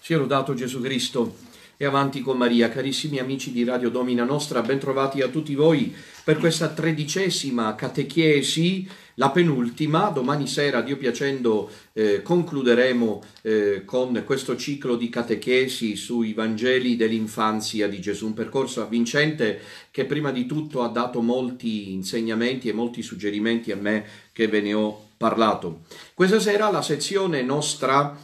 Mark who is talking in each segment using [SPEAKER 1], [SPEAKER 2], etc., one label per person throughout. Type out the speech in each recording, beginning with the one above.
[SPEAKER 1] Sia lodato Gesù Cristo e avanti con Maria. Carissimi amici di Radio Domina Nostra, ben trovati a tutti voi per questa 13ª catechesi, la penultima. Domani sera, Dio piacendo, concluderemo con questo ciclo di catechesi sui Vangeli dell'infanzia di Gesù, un percorso avvincente che prima di tutto ha dato molti insegnamenti e molti suggerimenti a me che ve ne ho parlato. Questa sera la sezione nostra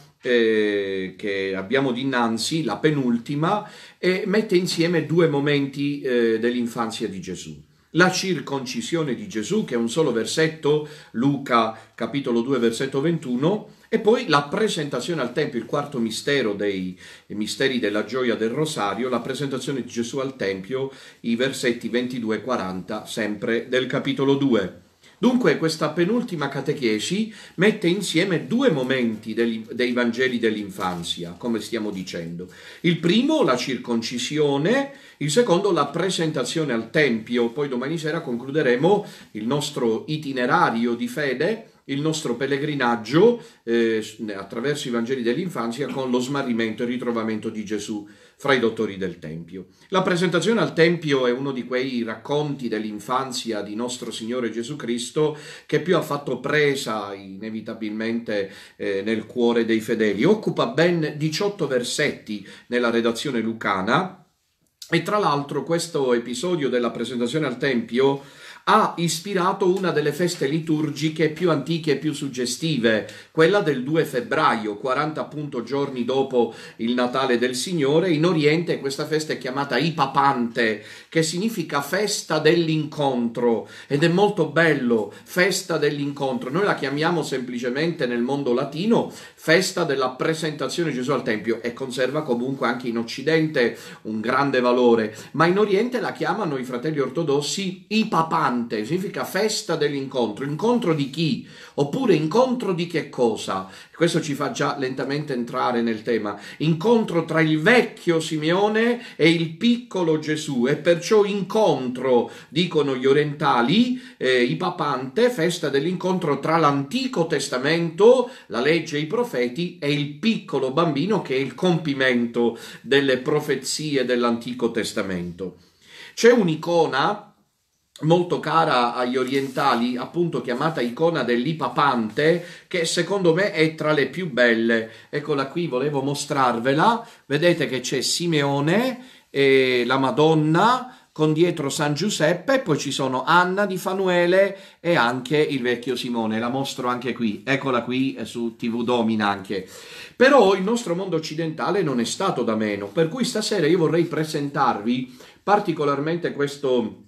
[SPEAKER 1] che abbiamo dinanzi, la penultima, mette insieme due momenti dell'infanzia di Gesù. La circoncisione di Gesù, che è un solo versetto, Luca capitolo 2 versetto 21, e poi la presentazione al Tempio, il quarto mistero dei misteri della gioia del Rosario, la presentazione di Gesù al Tempio, i versetti 22 e 40, sempre del capitolo 2. Dunque questa penultima catechesi mette insieme due momenti dei Vangeli dell'infanzia, come stiamo dicendo. Il primo, la circoncisione, il secondo, la presentazione al Tempio. Poi domani sera concluderemo il nostro itinerario di fede, il nostro pellegrinaggio attraverso i Vangeli dell'infanzia con lo smarrimento e il ritrovamento di Gesù fra i dottori del Tempio. La presentazione al Tempio è uno di quei racconti dell'infanzia di nostro Signore Gesù Cristo che più ha fatto presa inevitabilmente nel cuore dei fedeli. Occupa ben 18 versetti nella redazione lucana e tra l'altro questo episodio della presentazione al Tempio ha ispirato una delle feste liturgiche più antiche e più suggestive, quella del 2 febbraio, 40 appunto giorni dopo il Natale del Signore. In Oriente questa festa è chiamata Ipapante, che significa festa dell'incontro, ed è molto bello, festa dell'incontro. Noi la chiamiamo semplicemente nel mondo latino festa della presentazione di Gesù al Tempio, e conserva comunque anche in Occidente un grande valore, ma in Oriente la chiamano i fratelli ortodossi Ipapante. Significa festa dell'incontro. Incontro di chi? Oppure incontro di che cosa? Questo ci fa già lentamente entrare nel tema. Incontro tra il vecchio Simeone e il piccolo Gesù, e perciò incontro, dicono gli orientali, Ipapante, festa dell'incontro tra l'Antico Testamento, la legge e i profeti, e il piccolo bambino, che è il compimento delle profezie dell'Antico Testamento. C'è un'icona molto cara agli orientali, appunto chiamata icona dell'Ipapante, che secondo me è tra le più belle. Eccola qui, volevo mostrarvela. Vedete che c'è Simeone e la Madonna con dietro San Giuseppe, poi ci sono Anna di Fanuele e anche il vecchio Simone. La mostro anche qui, eccola qui su TV Domina anche. Però il nostro mondo occidentale non è stato da meno, per cui stasera io vorrei presentarvi particolarmente questo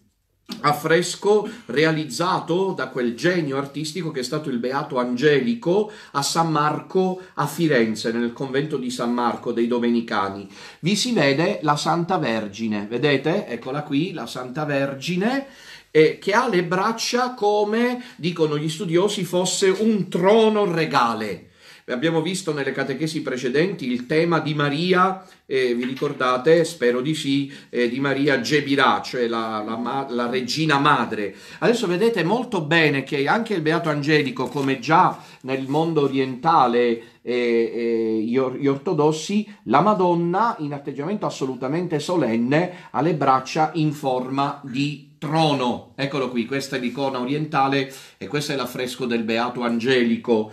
[SPEAKER 1] affresco realizzato da quel genio artistico che è stato il Beato Angelico a San Marco a Firenze, nel convento di San Marco dei Domenicani. Vi si vede la Santa Vergine, vedete? Eccola qui, la Santa Vergine, che ha le braccia come, dicono gli studiosi, fosse un trono regale. Abbiamo visto nelle catechesi precedenti il tema di Maria, vi ricordate? Spero di sì, di Maria Gebirà, cioè la regina madre. Adesso vedete molto bene che anche il Beato Angelico, come già nel mondo orientale gli ortodossi, la Madonna in atteggiamento assolutamente solenne ha le braccia in forma di trono. Eccolo qui, questa è l'icona orientale e questo è l'affresco del Beato Angelico.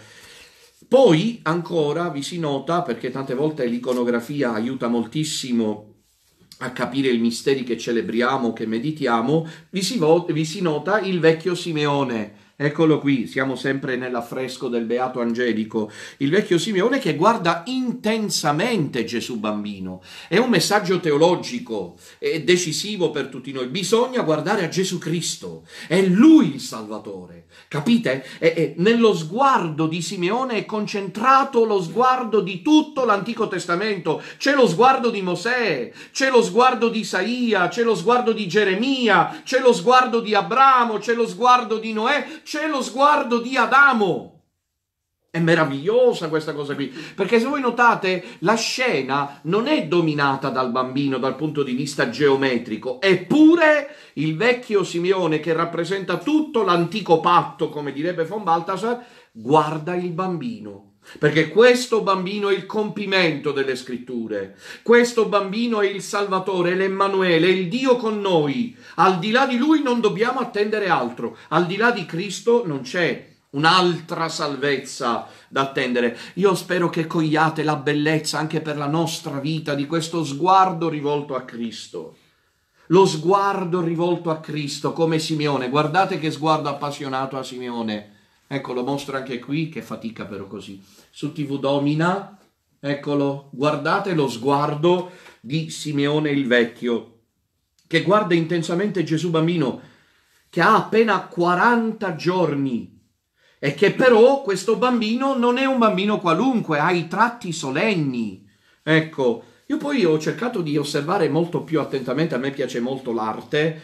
[SPEAKER 1] Poi ancora vi si nota, perché tante volte l'iconografia aiuta moltissimo a capire i misteri che celebriamo, che meditiamo, vi si nota il vecchio Simeone. Eccolo qui, siamo sempre nell'affresco del Beato Angelico, il vecchio Simeone che guarda intensamente Gesù bambino. È un messaggio teologico, è decisivo per tutti noi. Bisogna guardare a Gesù Cristo, è Lui il Salvatore, capite? Nello sguardo di Simeone è concentrato lo sguardo di tutto l'Antico Testamento. C'è lo sguardo di Mosè, c'è lo sguardo di Isaia, c'è lo sguardo di Geremia, c'è lo sguardo di Abramo, c'è lo sguardo di Noè, c'è lo sguardo di Adamo. È meravigliosa questa cosa qui, perché se voi notate la scena non è dominata dal bambino dal punto di vista geometrico, eppure il vecchio Simeone, che rappresenta tutto l'antico patto, come direbbe von Balthasar, guarda il bambino. Perché questo bambino è il compimento delle scritture, questo bambino è il Salvatore, è l'Emmanuele, è il Dio con noi. Al di là di lui non dobbiamo attendere altro, al di là di Cristo non c'è un'altra salvezza da attendere. Io spero che cogliate la bellezza anche per la nostra vita di questo sguardo rivolto a Cristo. Lo sguardo rivolto a Cristo come Simeone, guardate che sguardo appassionato a Simeone. Ecco, lo mostro anche qui, che fatica però così. Su TV Domina, eccolo, guardate lo sguardo di Simeone il Vecchio, che guarda intensamente Gesù bambino, che ha appena 40 giorni, e che però questo bambino non è un bambino qualunque, ha i tratti solenni. Ecco, io poi ho cercato di osservare molto più attentamente, a me piace molto l'arte,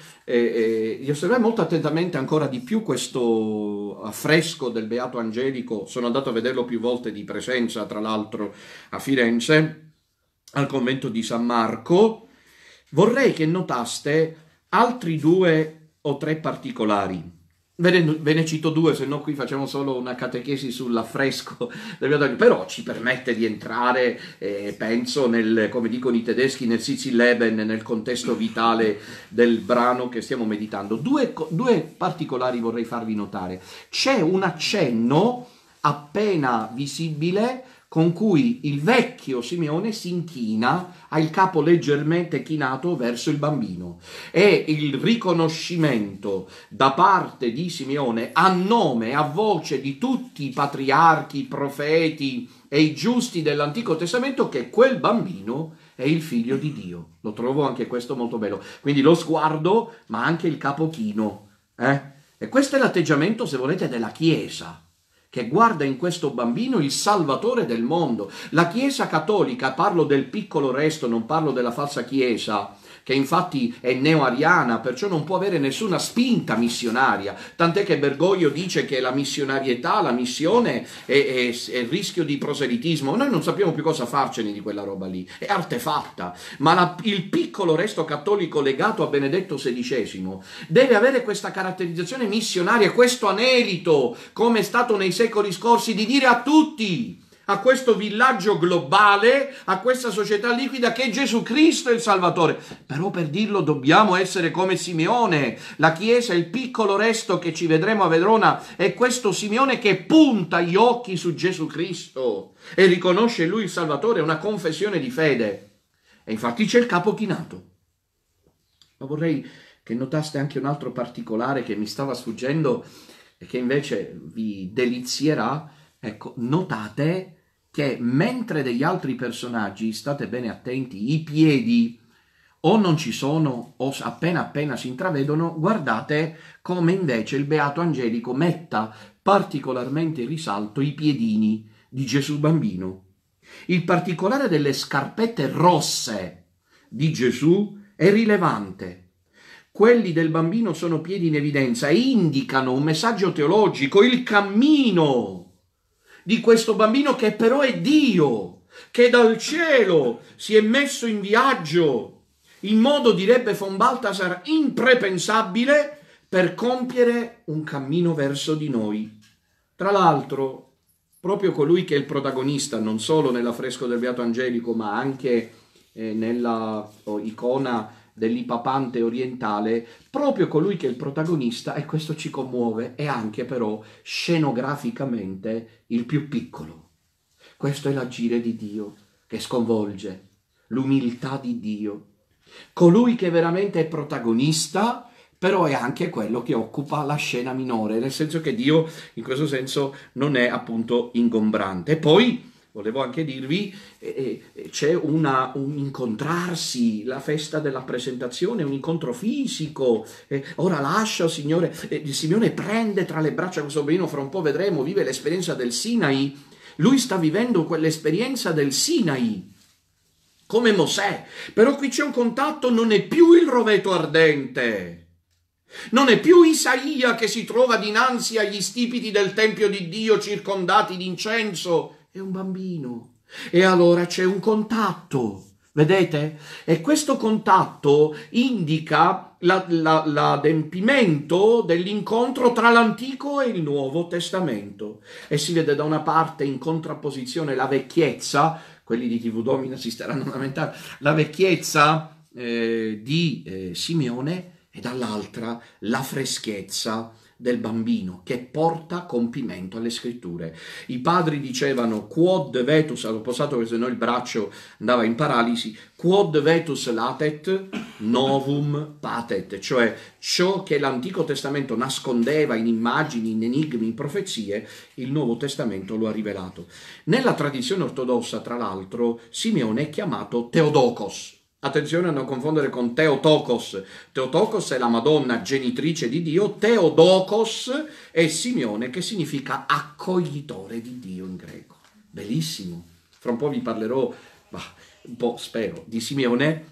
[SPEAKER 1] di osservare molto attentamente ancora di più questo affresco del Beato Angelico. Sono andato a vederlo più volte di presenza, tra l'altro a Firenze, al convento di San Marco. Vorrei che notaste altri 2 o 3 particolari. Ve ne cito 2, se no qui facciamo solo una catechesi sull'affresco, però ci permette di entrare, penso, come dicono i tedeschi, nel Sitzleben, nel contesto vitale del brano che stiamo meditando. 2 particolari vorrei farvi notare. C'è un accenno appena visibile con cui il vecchio Simeone si inchina, ha il capo leggermente chinato verso il bambino. È il riconoscimento da parte di Simeone, a nome, a voce di tutti i patriarchi, i profeti e i giusti dell'Antico Testamento, che quel bambino è il figlio di Dio. Lo trovo anche questo molto bello. Quindi lo sguardo, ma anche il capo chino. E questo è l'atteggiamento, se volete, della Chiesa, che guarda in questo bambino il Salvatore del mondo. La Chiesa cattolica, parlo del piccolo resto, non parlo della falsa Chiesa, che infatti è neo-ariana, perciò non può avere nessuna spinta missionaria, tant'è che Bergoglio dice che la missionarietà, la missione è rischio di proselitismo. Noi non sappiamo più cosa farcene di quella roba lì, è artefatta, ma il piccolo resto cattolico legato a Benedetto XVI deve avere questa caratterizzazione missionaria, questo anelito, come è stato nei secoli scorsi, di dire a tutti, a questo villaggio globale, a questa società liquida, che Gesù Cristo è il Salvatore. Però per dirlo dobbiamo essere come Simeone. La Chiesa, il piccolo resto che ci vedremo a Verona, è questo Simeone che punta gli occhi su Gesù Cristo e riconosce lui il Salvatore, è una confessione di fede. E infatti c'è il capo chinato. Ma vorrei che notaste anche un altro particolare che mi stava sfuggendo e che invece vi delizierà. Ecco, notate che mentre degli altri personaggi, state bene attenti, i piedi o non ci sono o appena si intravedono, guardate come invece il Beato Angelico metta particolarmente in risalto i piedini di Gesù bambino. Il particolare delle scarpette rosse di Gesù è rilevante. Quelli del bambino sono piedi in evidenza e indicano un messaggio teologico, il cammino di questo bambino che però è Dio, che dal cielo si è messo in viaggio in modo, direbbe von Balthasar, imprepensabile per compiere un cammino verso di noi. Tra l'altro, proprio colui che è il protagonista, non solo nell'affresco del Beato Angelico, ma anche nella icona dell'Ipapante orientale, proprio colui che è il protagonista, e questo ci commuove, è anche però scenograficamente il più piccolo. Questo è l'agire di Dio che sconvolge, l'umiltà di Dio. Colui che veramente è protagonista, però è anche quello che occupa la scena minore, nel senso che Dio in questo senso non è appunto ingombrante. E poi volevo anche dirvi, c'è un incontrarsi, la festa della presentazione, un incontro fisico. Ora lascia, Signore, Simeone prende tra le braccia questo bambino, fra un po' vedremo, vive l'esperienza del Sinai. Lui sta vivendo quell'esperienza del Sinai, come Mosè. Però qui c'è un contatto, non è più il roveto ardente, non è più Isaia che si trova dinanzi agli stipiti del Tempio di Dio circondati di incenso. È un bambino. E allora c'è un contatto Vedete? E questo contatto indica l'adempimento dell'incontro tra l'Antico e il Nuovo Testamento. E si vede da una parte in contrapposizione la vecchiezza, quelli di TV Domina si staranno lamentando, la vecchiezza di Simeone e dall'altra la freschezza del bambino che porta compimento alle scritture. I padri dicevano quod vetus, avevo posato che se no il braccio andava in paralisi, quod vetus latet novum patet, cioè ciò che l'Antico Testamento nascondeva in immagini, in enigmi, in profezie, il Nuovo Testamento lo ha rivelato. Nella tradizione ortodossa, tra l'altro, Simeone è chiamato Theotokos. Attenzione a non confondere con Theotokos. Theotokos è la Madonna genitrice di Dio, Theodokos è Simeone, che significa accoglitore di Dio in greco. Bellissimo. Fra un po' vi parlerò, un po' spero, di Simeone,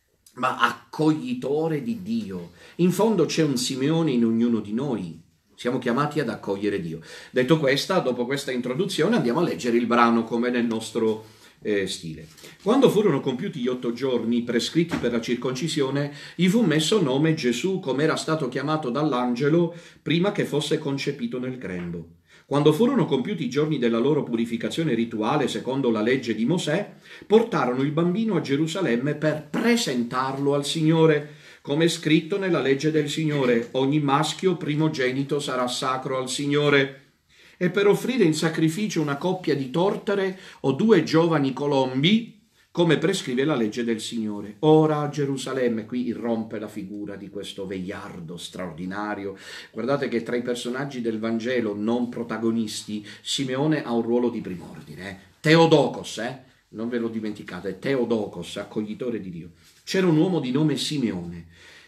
[SPEAKER 1] ma accoglitore di Dio. In fondo c'è un Simeone in ognuno di noi. Siamo chiamati ad accogliere Dio. Detto questo, dopo questa introduzione andiamo a leggere il brano come nel nostro stile. Quando furono compiuti gli 8 giorni prescritti per la circoncisione, gli fu messo nome Gesù, come era stato chiamato dall'angelo prima che fosse concepito nel grembo. Quando furono compiuti i giorni della loro purificazione rituale secondo la legge di Mosè, portarono il bambino a Gerusalemme per presentarlo al Signore, come è scritto nella legge del Signore: ogni maschio primogenito sarà sacro al Signore. E per offrire in sacrificio una coppia di tortere o 2 giovani colombi, come prescrive la legge del Signore. Ora a Gerusalemme, qui irrompe la figura di questo vegliardo straordinario. Guardate che tra i personaggi del Vangelo non protagonisti, Simeone ha un ruolo di prim'ordine. Theotokos, non ve lo dimenticate, Theotokos, accoglitore di Dio. C'era un uomo di nome Simeone,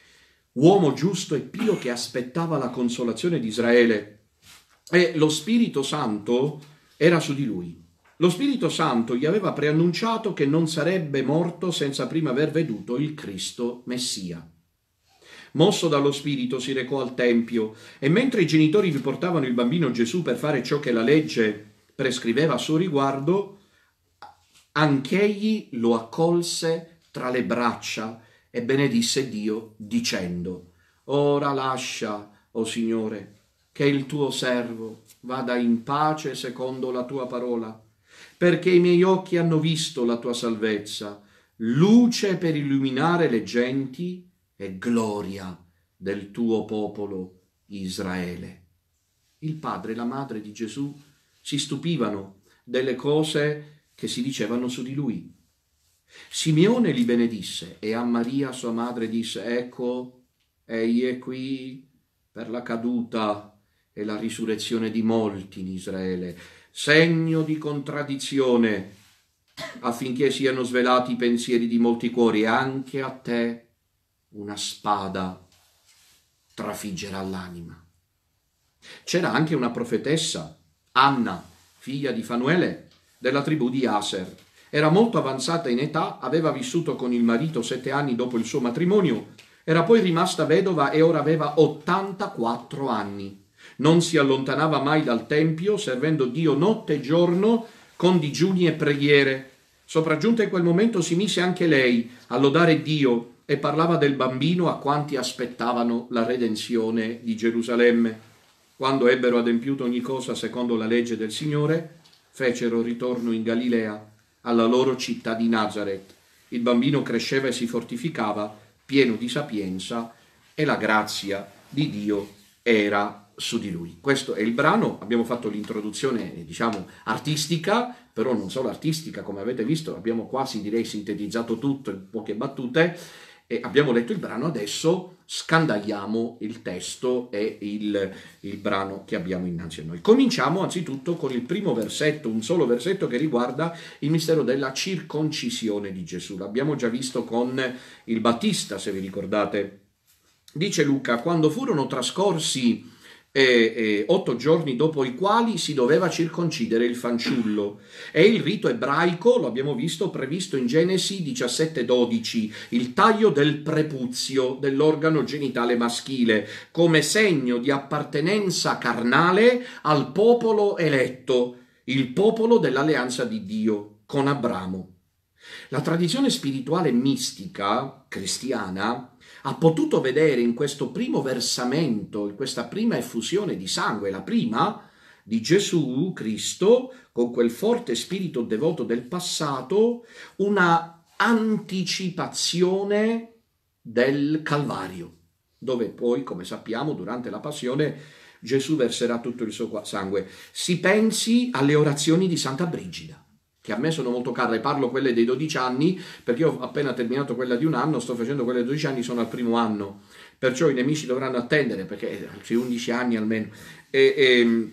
[SPEAKER 1] uomo giusto e pio che aspettava la consolazione di Israele, e lo Spirito Santo era su di lui. Lo Spirito Santo gli aveva preannunciato che non sarebbe morto senza prima aver veduto il Cristo Messia. Mosso dallo Spirito si recò al Tempio e mentre i genitori vi portavano il bambino Gesù per fare ciò che la legge prescriveva a suo riguardo, anch'egli lo accolse tra le braccia e benedisse Dio dicendo: ora lascia, o Signore, che il tuo servo vada in pace secondo la tua parola, perché i miei occhi hanno visto la tua salvezza, luce per illuminare le genti e gloria del tuo popolo Israele. Il padre e la madre di Gesù si stupivano delle cose che si dicevano su di lui. Simeone li benedisse e a Maria sua madre disse: ecco, egli è qui per la caduta e la risurrezione di molti in Israele, segno di contraddizione, affinché siano svelati i pensieri di molti cuori, e anche a te una spada trafiggerà l'anima. C'era anche una profetessa, Anna, figlia di Fanuele, della tribù di Aser. Era molto avanzata in età, aveva vissuto con il marito 7 anni dopo il suo matrimonio, era poi rimasta vedova e ora aveva 84 anni. Non si allontanava mai dal Tempio, servendo Dio notte e giorno con digiuni e preghiere. Sopraggiunta in quel momento si mise anche lei a lodare Dio e parlava del bambino a quanti aspettavano la redenzione di Gerusalemme. Quando ebbero adempiuto ogni cosa secondo la legge del Signore, fecero ritorno in Galilea, alla loro città di Nazaret. Il bambino cresceva e si fortificava, pieno di sapienza, e la grazia di Dio era su di lui. Questo è il brano. Abbiamo fatto l'introduzione, diciamo, artistica, però non solo artistica, come avete visto, abbiamo quasi, direi, sintetizzato tutto in poche battute, e abbiamo letto il brano. Adesso scandagliamo il testo e il brano che abbiamo innanzi a noi. Cominciamo anzitutto con il primo versetto, un solo versetto che riguarda il mistero della circoncisione di Gesù. L'abbiamo già visto con il Battista, se vi ricordate. Dice Luca: quando furono trascorsi 8 giorni dopo i quali si doveva circoncidere il fanciullo. È il rito ebraico, lo abbiamo visto, previsto in Genesi 17:12, il taglio del prepuzio, dell'organo genitale maschile, come segno di appartenenza carnale al popolo eletto, il popolo dell'alleanza di Dio con Abramo. La tradizione spirituale mistica cristiana ha potuto vedere in questo primo versamento, in questa prima effusione di sangue, la prima di Gesù Cristo, con quel forte spirito devoto del passato, una anticipazione del Calvario, dove poi, come sappiamo, durante la passione Gesù verserà tutto il suo sangue. Si pensi alle orazioni di Santa Brigida, che a me sono molto care, parlo quelle dei 12 anni, perché io ho appena terminato quella di un anno, sto facendo quelle dei 12 anni, sono al primo anno, perciò i nemici dovranno attendere, perché altri 11 anni almeno. E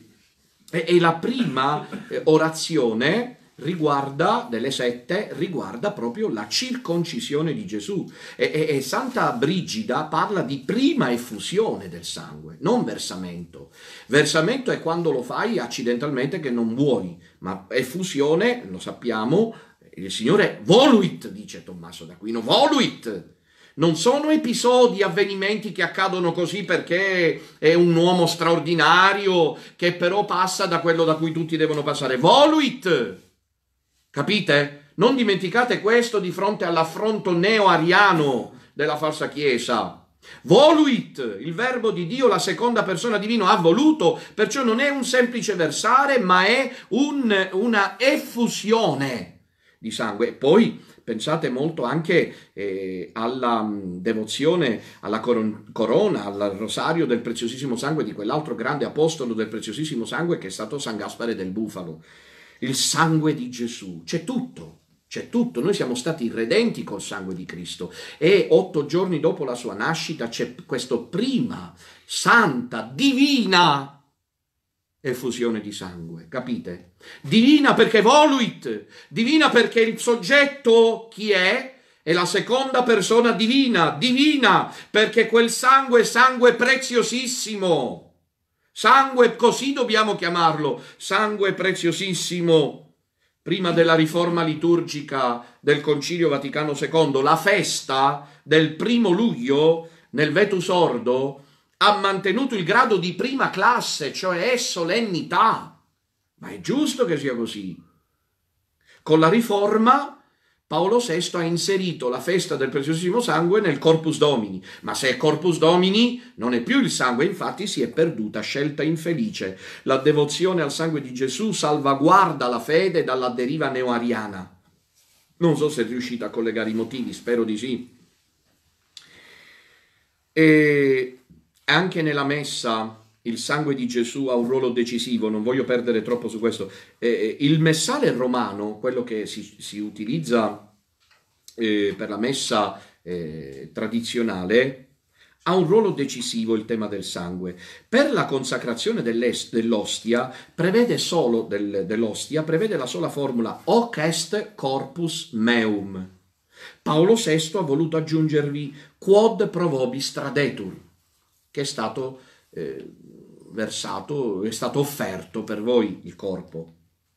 [SPEAKER 1] la prima orazione riguarda, delle 7, riguarda proprio la circoncisione di Gesù. E Santa Brigida parla di prima effusione del sangue, non versamento. Versamento è quando lo fai accidentalmente che non vuoi, ma effusione, lo sappiamo, il Signore voluit, dice Tommaso d'Aquino, voluit. Non sono episodi, avvenimenti che accadono così perché è un uomo straordinario che però passa da quello da cui tutti devono passare. Voluit! Capite? Non dimenticate questo di fronte all'affronto neo-ariano della falsa chiesa. Voluit, il verbo di Dio, la seconda persona divino, ha voluto, perciò non è un semplice versare, ma è una effusione di sangue. E poi pensate molto anche alla devozione alla corona, al rosario del preziosissimo sangue di quell'altro grande apostolo del preziosissimo sangue che è stato San Gaspare del Bufalo. Il sangue di Gesù, c'è tutto. C'è tutto, noi siamo stati redenti col sangue di Cristo e 8 giorni dopo la sua nascita c'è questa prima, santa, divina effusione di sangue, capite? Divina perché voluit, divina perché il soggetto chi è? È la seconda persona divina, divina perché quel sangue è sangue preziosissimo. Sangue, così dobbiamo chiamarlo, sangue preziosissimo. Prima della riforma liturgica del Concilio Vaticano II, la festa del 1° luglio nel Vetus Ordo ha mantenuto il grado di prima classe, cioè è solennità. Ma è giusto che sia così. Con la riforma Paolo VI ha inserito la festa del preziosissimo sangue nel Corpus Domini, ma se è Corpus Domini non è più il sangue, infatti si è perduta, scelta infelice. La devozione al sangue di Gesù salvaguarda la fede dalla deriva neoariana. Non so se riuscite a collegare i motivi, spero di sì. E anche nella messa il sangue di Gesù ha un ruolo decisivo, non voglio perdere troppo su questo. Il messale romano, quello che si utilizza per la messa tradizionale, ha un ruolo decisivo il tema del sangue. Per la consacrazione dell'ostia prevede prevede la sola formula hoc est corpus meum. Paolo VI ha voluto aggiungervi quod pro vobis tradetur, che è stato versato, è stato offerto per voi il corpo.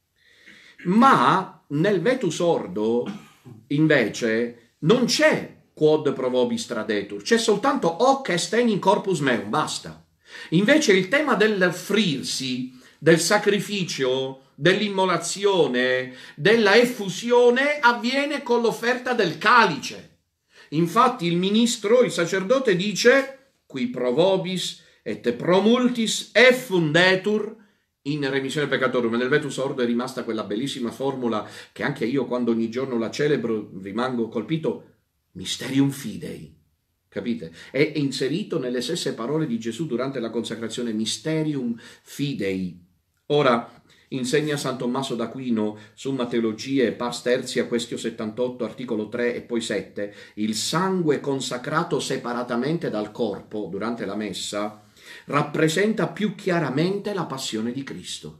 [SPEAKER 1] Ma nel Vetus Ordo invece non c'è quod pro vobis tradetur, c'è soltanto hoc est in corpus meum, basta. Invece il tema dell'offrirsi, del sacrificio, dell'immolazione, della effusione avviene con l'offerta del calice. Infatti il ministro, il sacerdote dice qui pro vobis et pro multis effundetur in remissione peccatorum. Nel Vetus Ordo è rimasta quella bellissima formula che anche io quando ogni giorno la celebro rimango colpito, mysterium fidei. Capite? È inserito nelle stesse parole di Gesù durante la consacrazione, mysterium fidei. Ora, insegna San Tommaso d'Aquino, Summa Theologiae, Pars Tertia, Quaestio 78, articolo 3 e poi 7, il sangue consacrato separatamente dal corpo durante la messa rappresenta più chiaramente la passione di Cristo.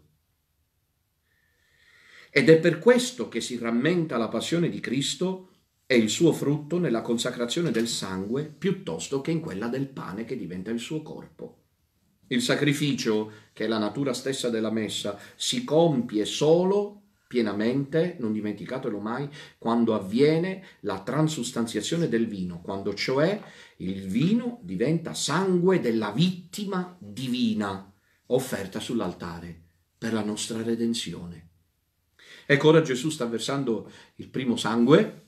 [SPEAKER 1] Ed è per questo che si rammenta la passione di Cristo e il suo frutto nella consacrazione del sangue piuttosto che in quella del pane che diventa il suo corpo. Il sacrificio, che è la natura stessa della messa, si compie solo pienamente, non dimenticatelo mai, quando avviene la transustanziazione del vino, quando cioè il vino diventa sangue della vittima divina offerta sull'altare per la nostra redenzione. Ecco, ora Gesù sta versando il primo sangue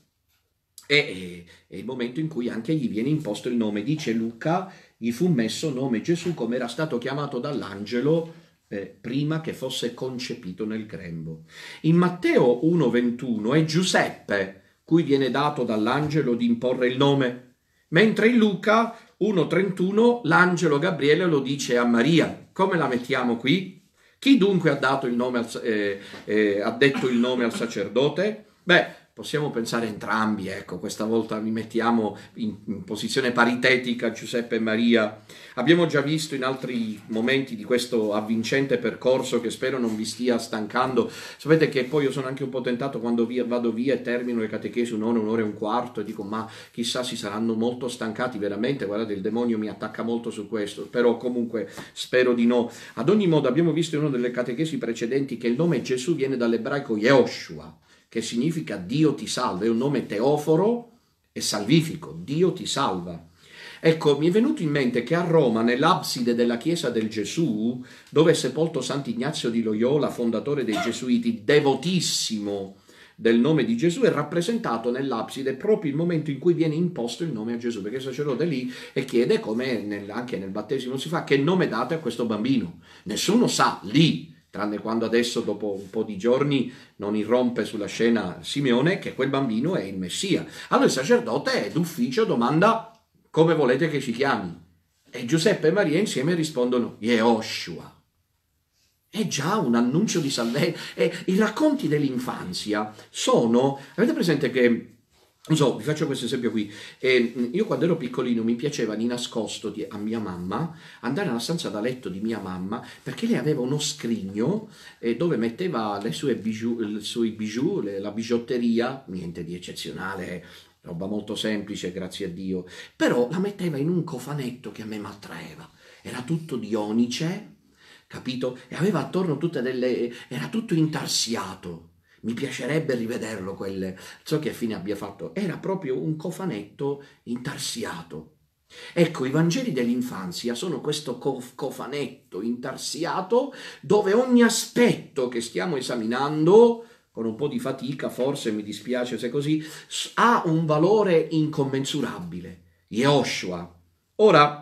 [SPEAKER 1] e è il momento in cui anche gli viene imposto il nome. Dice Luca, gli fu messo nome Gesù come era stato chiamato dall'angelo prima che fosse concepito nel grembo. In Matteo 1,21 è Giuseppe cui viene dato dall'angelo di imporre il nome, mentre in Luca 1,31 l'angelo Gabriele lo dice a Maria. Come la mettiamo qui? Chi dunque ha dato il nome ha detto il nome al sacerdote? Beh, possiamo pensare entrambi, ecco, questa volta mi mettiamo in posizione paritetica Giuseppe e Maria. Abbiamo già visto in altri momenti di questo avvincente percorso che spero non vi stia stancando. Sapete che poi io sono anche un po' tentato quando vado via e termino le catechesi un'ora e un quarto e dico ma chissà si saranno molto stancati veramente, guardate il demonio mi attacca molto su questo, però comunque spero di no. Ad ogni modo abbiamo visto in una delle catechesi precedenti che il nome Gesù viene dall'ebraico Yehoshua, che significa Dio ti salva, è un nome teoforo e salvifico, Dio ti salva. Ecco, mi è venuto in mente che a Roma, nell'abside della chiesa del Gesù, dove è sepolto Sant'Ignazio di Loyola, fondatore dei Gesuiti, devotissimo del nome di Gesù, è rappresentato nell'abside proprio il momento in cui viene imposto il nome a Gesù, perché il sacerdote è lì e chiede, come anche nel battesimo si fa, che nome date a questo bambino. Nessuno sa lì, tranne quando adesso dopo un po' di giorni non irrompe sulla scena Simeone, che quel bambino è il Messia. Allora il sacerdote d'ufficio domanda come volete che si chiami? E Giuseppe e Maria insieme rispondono Yehoshua. È già un annuncio di salvezza. I racconti dell'infanzia sono, avete presente che, non so, vi faccio questo esempio qui, io quando ero piccolino mi piaceva di nascosto a mia mamma andare nella stanza da letto di mia mamma perché lei aveva uno scrigno dove metteva le sue bijou, la bigiotteria, niente di eccezionale, roba molto semplice, grazie a Dio, però la metteva in un cofanetto che a me m'attraeva, era tutto di onice, capito? E aveva attorno era tutto intarsiato. Mi piacerebbe rivederlo so che fine abbia fatto. Era proprio un cofanetto intarsiato. Ecco, i Vangeli dell'infanzia sono questo cofanetto intarsiato dove ogni aspetto che stiamo esaminando, con un po' di fatica, forse mi dispiace se così, ha un valore incommensurabile. Yehoshua. Ora,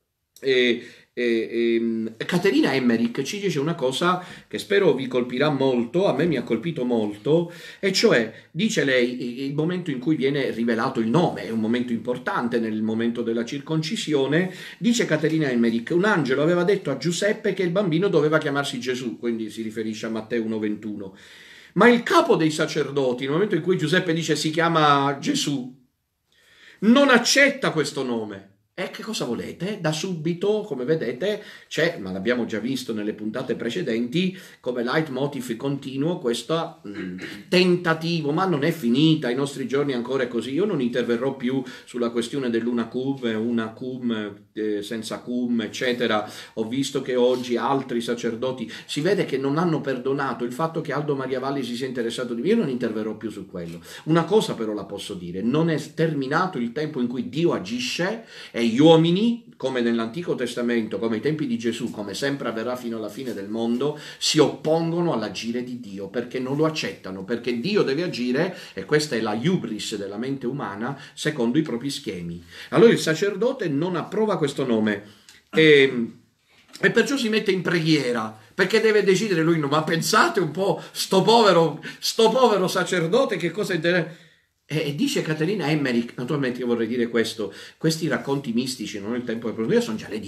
[SPEAKER 1] Caterina Emmerich ci dice una cosa che spero vi colpirà molto, a me mi ha colpito molto, e cioè, dice lei, il momento in cui viene rivelato il nome, è un momento importante nel momento della circoncisione, dice Caterina Emmerich, un angelo aveva detto a Giuseppe che il bambino doveva chiamarsi Gesù, quindi si riferisce a Matteo 1,21. Ma il capo dei sacerdoti, nel momento in cui Giuseppe dice si chiama Gesù, non accetta questo nome. E che cosa volete? Da subito, come vedete, c'è, ma l'abbiamo già visto nelle puntate precedenti, come leitmotiv continuo questo tentativo, ma non è finita, ai nostri giorni ancora è così. Io non interverrò più sulla questione dell'una cum, senza cum, eccetera. Ho visto che oggi altri sacerdoti, si vede che non hanno perdonato il fatto che Aldo Maria Valli si sia interessato di me, io non interverrò più su quello. Una cosa però la posso dire, non è terminato il tempo in cui Dio agisce e gli uomini, come nell'Antico Testamento, come ai tempi di Gesù, come sempre avverrà fino alla fine del mondo, si oppongono all'agire di Dio perché non lo accettano, perché Dio deve agire, e questa è la hubris della mente umana, secondo i propri schemi. Allora il sacerdote non approva questo nome e perciò si mette in preghiera perché deve decidere lui, ma pensate un po', sto povero sacerdote che cosa interessa. E dice Caterina Emmerich, naturalmente io vorrei dire questo, questi racconti mistici, non ho il tempo di approfondire, sono già le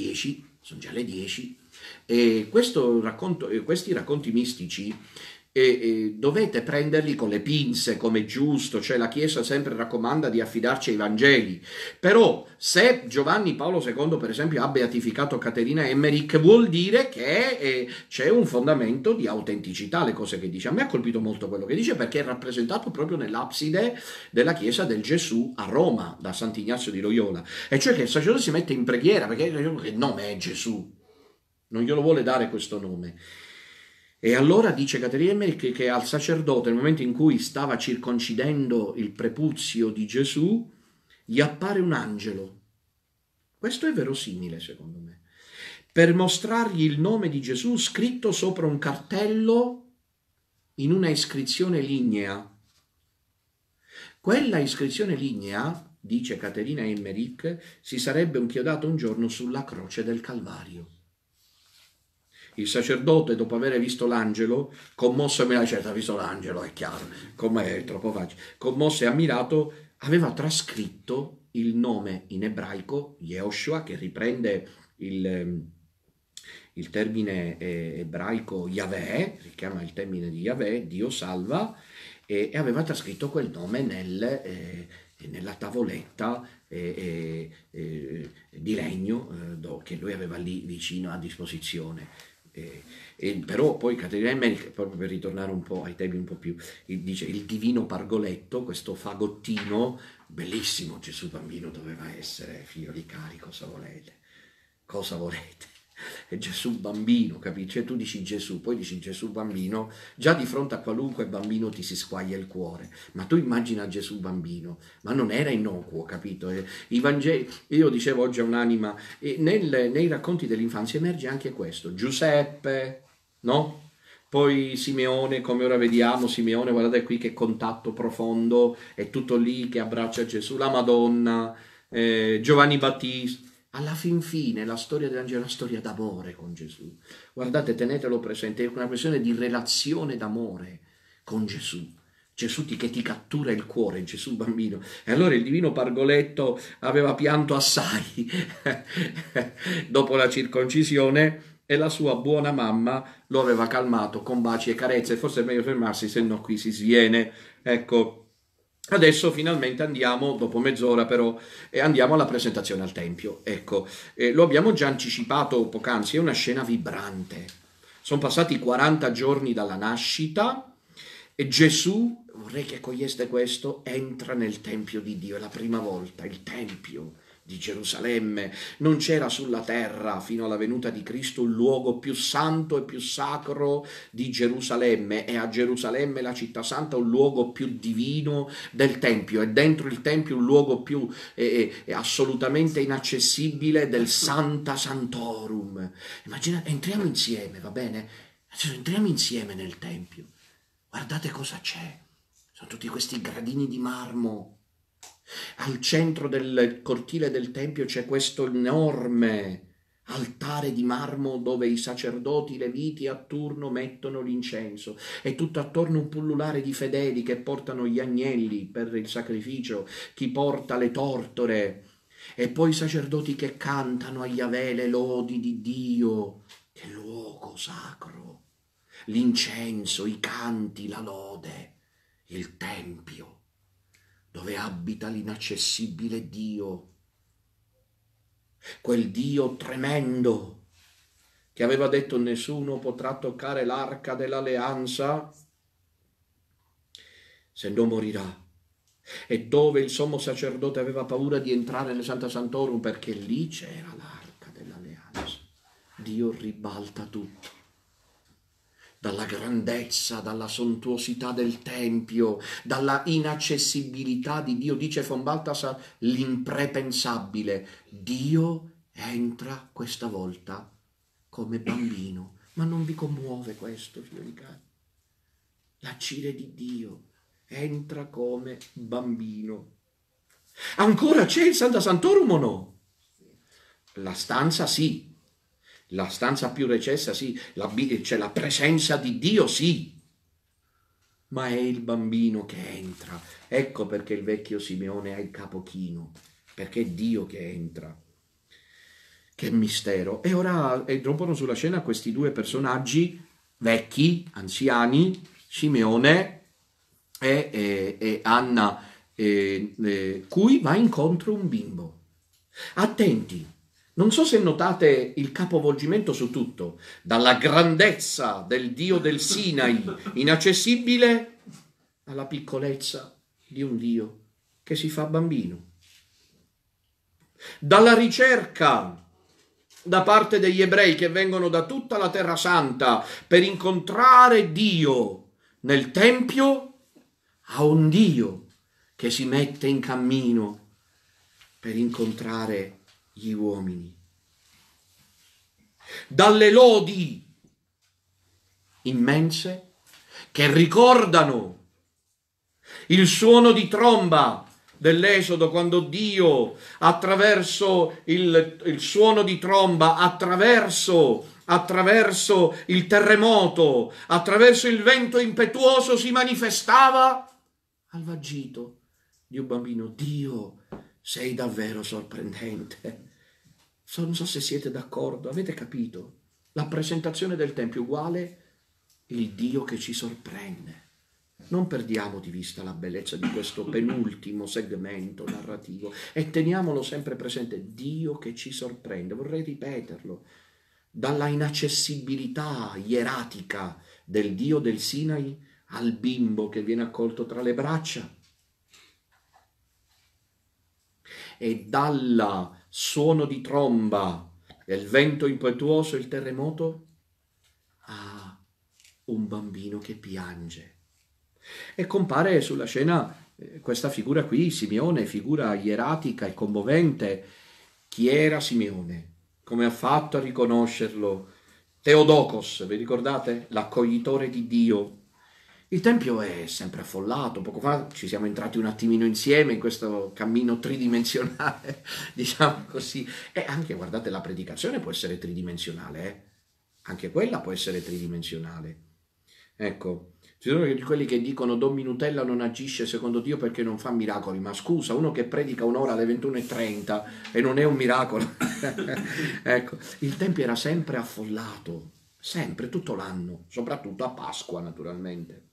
[SPEAKER 1] 10, e questi racconti mistici dovete prenderli con le pinze, come è giusto, cioè la Chiesa sempre raccomanda di affidarci ai Vangeli, però se Giovanni Paolo II per esempio ha beatificato Caterina Emmerich vuol dire che c'è un fondamento di autenticità le cose che dice. A me ha colpito molto quello che dice perché è rappresentato proprio nell'abside della Chiesa del Gesù a Roma da Sant'Ignazio di Loyola, e cioè che il sacerdote si mette in preghiera perché il nome è Gesù, non glielo vuole dare questo nome. E allora dice Caterina Emmerich che al sacerdote, nel momento in cui stava circoncidendo il prepuzio di Gesù, gli appare un angelo. Questo è verosimile, secondo me. Per mostrargli il nome di Gesù scritto sopra un cartello in una iscrizione lignea. Quella iscrizione lignea, dice Caterina Emmerich, si sarebbe inchiodata un giorno sulla croce del Calvario. Il sacerdote, dopo aver visto l'angelo, commosso e certo, ha visto l'angelo, è chiaro, come è troppo facile, commosso e ammirato, aveva trascritto il nome in ebraico, Yehoshua, che riprende il termine ebraico Yahweh, richiama il termine di Yahweh, Dio salva, e aveva trascritto quel nome nella tavoletta di legno che lui aveva lì vicino a disposizione. Però poi Caterina Emmerich, proprio per ritornare un po' ai temi un po' più, dice il divino pargoletto, questo fagottino, bellissimo, Gesù bambino doveva essere, figlioli cari, cosa volete? Cosa volete? È Gesù bambino, capisci? Cioè tu dici Gesù, poi dici Gesù bambino, già di fronte a qualunque bambino ti si squaglia il cuore, ma tu immagina Gesù bambino, ma non era innocuo, capito? I Vangeli, io dicevo oggi a un'anima, nei racconti dell'infanzia emerge anche questo, Giuseppe, no? Poi Simeone, come ora vediamo, Simeone, guardate qui che contatto profondo, è tutto lì che abbraccia Gesù, la Madonna, Giovanni Battista. Alla fin fine la storia dell'angelo è una storia d'amore con Gesù. Guardate, tenetelo presente, è una questione di relazione d'amore con Gesù. Gesù che ti cattura il cuore, Gesù bambino. E allora il divino pargoletto aveva pianto assai dopo la circoncisione e la sua buona mamma lo aveva calmato con baci e carezze. Forse è meglio fermarsi, se no qui si sviene. Ecco. Adesso finalmente andiamo, dopo mezz'ora però, andiamo alla presentazione al Tempio. Ecco, lo abbiamo già anticipato poc'anzi, è una scena vibrante. Sono passati 40 giorni dalla nascita e Gesù, vorrei che coglieste questo, entra nel Tempio di Dio, è la prima volta, il Tempio di Gerusalemme. Non c'era sulla terra fino alla venuta di Cristo un luogo più santo e più sacro di Gerusalemme, e a Gerusalemme, la città santa, un luogo più divino del Tempio, e dentro il Tempio un luogo più assolutamente inaccessibile del Sancta Sanctorum. Immaginate, entriamo insieme, va bene? Entriamo insieme nel Tempio. Guardate cosa c'è. Sono tutti questi gradini di marmo. Al centro del cortile del Tempio c'è questo enorme altare di marmo dove i sacerdoti leviti a turno mettono l'incenso, e tutto attorno un pullulare di fedeli che portano gli agnelli per il sacrificio, chi porta le tortore, e poi i sacerdoti che cantano a Yahweh le lodi di Dio. Che luogo sacro! L'incenso, i canti, la lode, il Tempio dove abita l'inaccessibile Dio, quel Dio tremendo che aveva detto nessuno potrà toccare l'arca dell'alleanza se non morirà, e dove il sommo sacerdote aveva paura di entrare nel Sancta Sanctorum perché lì c'era l'arca dell'alleanza. Dio ribalta tutto. Dalla grandezza, dalla sontuosità del Tempio, dalla inaccessibilità di Dio, dice von Balthasar, l'imprepensabile. Dio entra questa volta come bambino. Ma non vi commuove questo, figlioli cari? La cire di Dio entra come bambino. Ancora c'è il Sancta Sanctorum o no? La stanza sì. La stanza più recessa sì, c'è la presenza di Dio sì, ma è il bambino che entra. Ecco perché il vecchio Simeone ha il capo chino, perché è Dio che entra. Che mistero. E ora rompono sulla scena questi due personaggi vecchi, anziani, Simeone e Anna, cui va incontro un bimbo. Attenti. Non so se notate il capovolgimento su tutto, dalla grandezza del Dio del Sinai, inaccessibile, alla piccolezza di un Dio che si fa bambino. Dalla ricerca da parte degli ebrei che vengono da tutta la Terra Santa per incontrare Dio nel Tempio, a un Dio che si mette in cammino per incontrare gli uomini. Dalle lodi immense che ricordano il suono di tromba dell'Esodo, quando Dio attraverso il suono di tromba, attraverso il terremoto, attraverso il vento impetuoso si manifestava al vagito di un bambino. Dio, sei davvero sorprendente. Non so se siete d'accordo, avete capito? La presentazione del Tempio uguale il Dio che ci sorprende. Non perdiamo di vista la bellezza di questo penultimo segmento narrativo e teniamolo sempre presente, Dio che ci sorprende. Vorrei ripeterlo, dalla inaccessibilità ieratica del Dio del Sinai al bimbo che viene accolto tra le braccia e dal suono di tromba, il vento impetuoso, il terremoto, a un bambino che piange. E compare sulla scena questa figura qui, Simeone, figura ieratica e commovente. Chi era Simeone? Come ha fatto a riconoscerlo Teodocos, vi ricordate? L'accoglitore di Dio. Il Tempio è sempre affollato, poco fa ci siamo entrati un attimino insieme in questo cammino tridimensionale, diciamo così. E anche, guardate, la predicazione può essere tridimensionale, anche quella può essere tridimensionale. Ecco. Ci sono quelli che dicono Don Minutella non agisce secondo Dio perché non fa miracoli, ma scusa, uno che predica un'ora alle 21:30 e non è un miracolo. Ecco, il Tempio era sempre affollato, sempre, tutto l'anno, soprattutto a Pasqua naturalmente.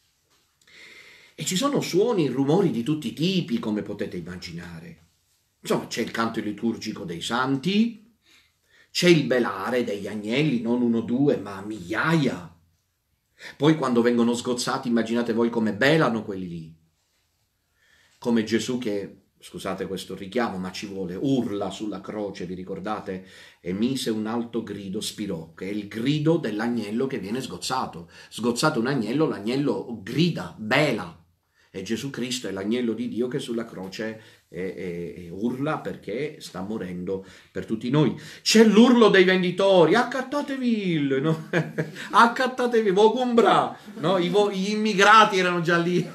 [SPEAKER 1] E ci sono suoni, rumori di tutti i tipi, come potete immaginare. Insomma, c'è il canto liturgico dei santi, c'è il belare degli agnelli, non uno o due, ma migliaia. Poi quando vengono sgozzati, immaginate voi come belano quelli lì. Come Gesù che, scusate questo richiamo, ma ci vuole, urla sulla croce, vi ricordate? E mise un alto grido, spirò, che è il grido dell'agnello che viene sgozzato. Sgozzato un agnello, l'agnello grida, bela. E Gesù Cristo è l'agnello di Dio che sulla croce urla perché sta morendo per tutti noi. C'è l'urlo dei venditori, accattatevi, no? Accattatevi, vogumbra, no? Gli immigrati erano già lì.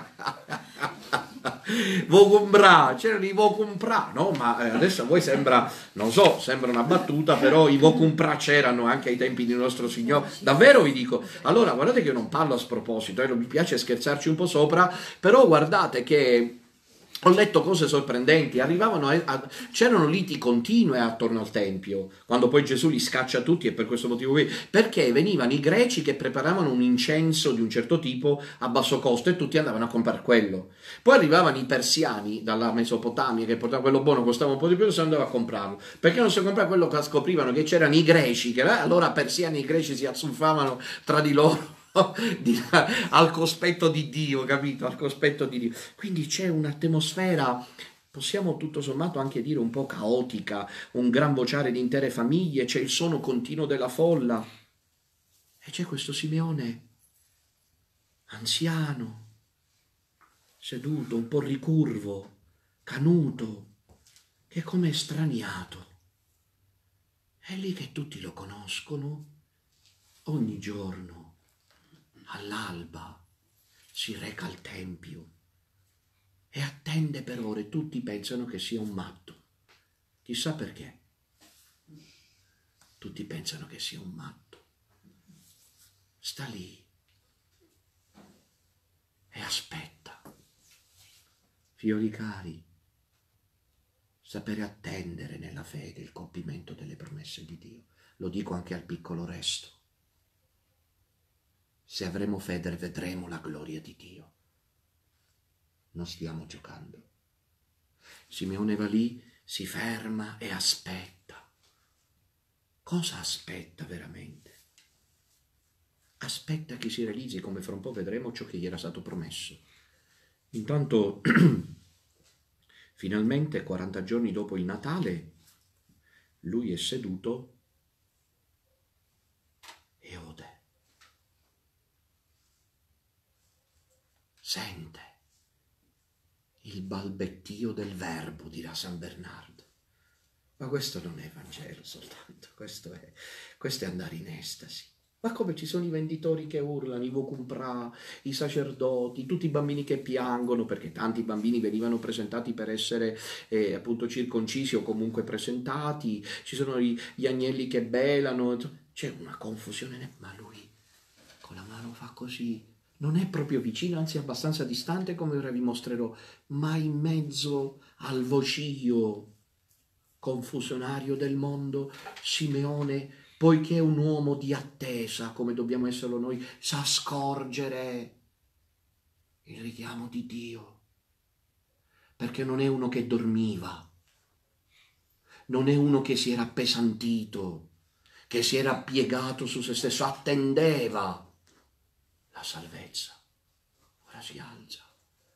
[SPEAKER 1] Vogumbra, c'erano i vocumpra, no? Ma adesso a voi sembra, non so, sembra una battuta, però i vocumpra c'erano anche ai tempi di nostro Signore, davvero vi dico. Allora, guardate che io non parlo a sproposito, non mi piace scherzarci un po' sopra, però guardate che ho letto cose sorprendenti, c'erano liti continue attorno al Tempio, quando poi Gesù li scaccia tutti, e per questo motivo qui, perché venivano i greci che preparavano un incenso di un certo tipo a basso costo e tutti andavano a comprare quello. Poi arrivavano i persiani dalla Mesopotamia che portavano quello buono, costava un po' di più, si andava a comprarlo. Perché non si comprava quello che scoprivano che c'erano i greci, che allora persiani e i greci si azzuffavano tra di loro. Al cospetto di Dio, capito? Al cospetto di Dio. Quindi c'è un'atmosfera, possiamo tutto sommato anche dire un po' caotica, un gran vociare di intere famiglie, c'è il suono continuo della folla e c'è questo Simeone anziano, seduto, un po' ricurvo, canuto, che è come estraniato. È lì che tutti lo conoscono ogni giorno. All'alba si reca al Tempio e attende per ore. Tutti pensano che sia un matto. Chissà perché. Tutti pensano che sia un matto. Sta lì e aspetta. Figlioli cari, sapere attendere nella fede il compimento delle promesse di Dio. Lo dico anche al piccolo Resto. Se avremo fede vedremo la gloria di Dio. Non stiamo giocando. Simeone va lì, si ferma e aspetta. Cosa aspetta veramente? Aspetta che si realizzi, come fra un po' vedremo, ciò che gli era stato promesso. Intanto, finalmente, 40 giorni dopo il Natale, lui è seduto e ode. Sente il balbettio del verbo, dirà San Bernardo. Ma questo non è Vangelo soltanto, questo è andare in estasi. Ma come ci sono i venditori che urlano, i vocumpra, i sacerdoti, tutti i bambini che piangono, perché tanti bambini venivano presentati per essere appunto circoncisi o comunque presentati, ci sono gli agnelli che belano, c'è una confusione, ma lui con la mano fa così, non è proprio vicino, anzi è abbastanza distante come ora vi mostrerò, ma in mezzo al vocio confusionario del mondo, Simeone, poiché è un uomo di attesa, come dobbiamo esserlo noi, sa scorgere il richiamo di Dio, perché non è uno che dormiva, non è uno che si era appesantito, che si era piegato su se stesso, attendeva la salvezza. Ora si alza,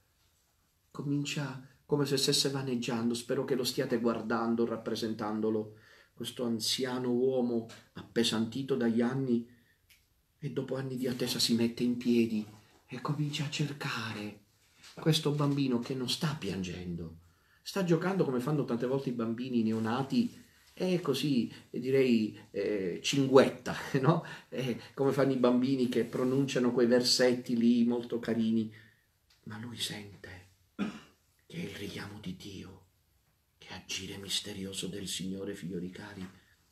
[SPEAKER 1] comincia come se stesse vaneggiando, spero che lo stiate guardando, rappresentandolo, questo anziano uomo appesantito dagli anni, e dopo anni di attesa si mette in piedi e comincia a cercare questo bambino che non sta piangendo, sta giocando come fanno tante volte i bambini neonati, e così direi cinguetta, no? Come fanno i bambini che pronunciano quei versetti lì molto carini, ma lui sente che è il richiamo di Dio, che agire misterioso del Signore, figlioli cari.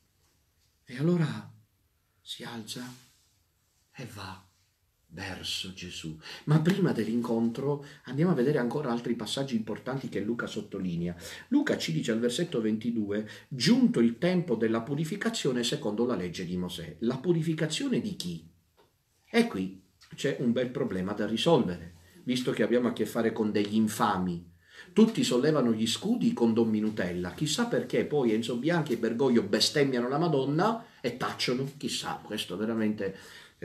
[SPEAKER 1] E allora si alza e va verso Gesù. Ma prima dell'incontro andiamo a vedere ancora altri passaggi importanti che Luca sottolinea. Luca ci dice al versetto 22, giunto il tempo della purificazione secondo la legge di Mosè. La purificazione di chi? E qui c'è un bel problema da risolvere, visto che abbiamo a che fare con degli infami. Tutti sollevano gli scudi con Don Minutella, chissà perché poi Enzo Bianchi e Bergoglio bestemmiano la Madonna e tacciono, chissà, questo veramente...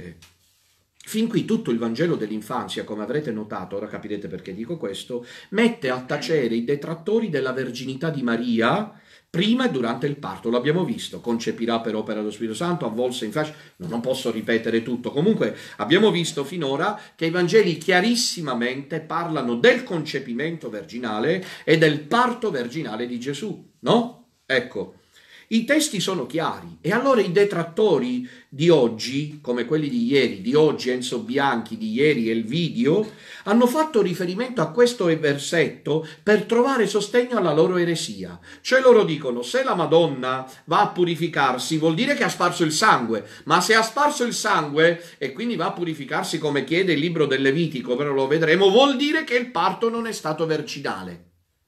[SPEAKER 1] Fin qui tutto il Vangelo dell'infanzia, come avrete notato, ora capirete perché dico questo, mette a tacere i detrattori della verginità di Maria prima e durante il parto. L'abbiamo visto, concepirà per opera dello Spirito Santo, avvolse in fascia, non posso ripetere tutto. Comunque abbiamo visto finora che i Vangeli chiarissimamente parlano del concepimento verginale e del parto verginale di Gesù, no? Ecco. I testi sono chiari e allora i detrattori di oggi, come quelli di ieri, di oggi Enzo Bianchi, di ieri Elvidio, hanno fatto riferimento a questo versetto per trovare sostegno alla loro eresia. Cioè loro dicono, se la Madonna va a purificarsi vuol dire che ha sparso il sangue, ma se ha sparso il sangue e quindi va a purificarsi come chiede il libro del Levitico, però lo vedremo, vuol dire che il parto non è stato verginale.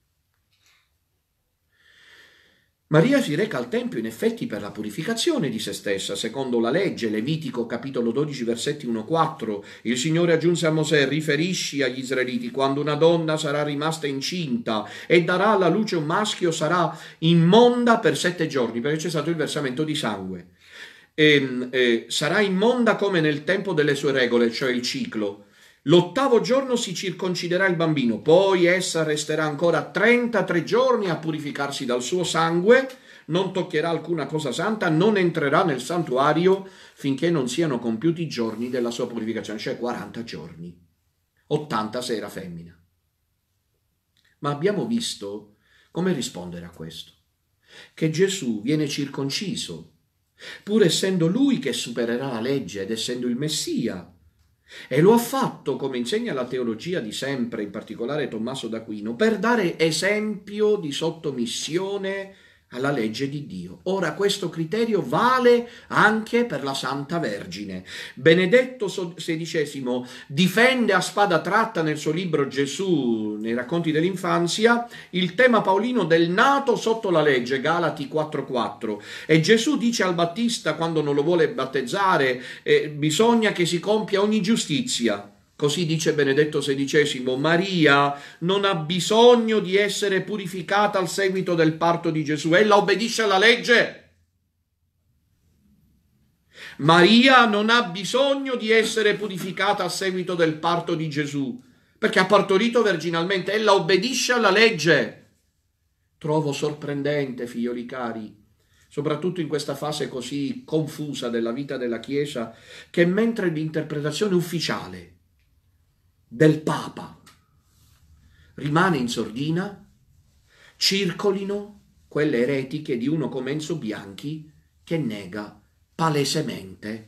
[SPEAKER 1] Maria si reca al Tempio in effetti per la purificazione di se stessa, secondo la legge, Levitico capitolo 12 versetti 1-4. Il Signore aggiunse a Mosè, riferisci agli Israeliti, quando una donna sarà rimasta incinta e darà alla luce un maschio, sarà immonda per 7 giorni, perché c'è stato il versamento di sangue. Sarà immonda come nel tempo delle sue regole, cioè il ciclo. L'8° giorno si circonciderà il bambino, poi essa resterà ancora 33 giorni a purificarsi dal suo sangue, non toccherà alcuna cosa santa, non entrerà nel santuario finché non siano compiuti i giorni della sua purificazione, cioè 40 giorni, 80 se era femmina. Ma abbiamo visto come rispondere a questo, che Gesù viene circonciso, pur essendo lui che supererà la legge ed essendo il Messia. E lo ha fatto, come insegna la teologia di sempre, in particolare Tommaso d'Aquino, per dare esempio di sottomissione alla legge di Dio. Ora questo criterio vale anche per la Santa Vergine. Benedetto XVI difende a spada tratta nel suo libro Gesù nei racconti dell'infanzia il tema paolino del nato sotto la legge, Galati 4:4, e Gesù dice al Battista quando non lo vuole battezzare bisogna che si compia ogni giustizia. Così dice Benedetto XVI, Maria non ha bisogno di essere purificata al seguito del parto di Gesù, ella obbedisce alla legge. Maria non ha bisogno di essere purificata a seguito del parto di Gesù, perché ha partorito verginalmente, ella obbedisce alla legge. Trovo sorprendente, figlioli cari, soprattutto in questa fase così confusa della vita della Chiesa, che mentre l'interpretazione ufficiale del Papa rimane in sordina, circolino quelle eretiche di uno come Enzo Bianchi che nega palesemente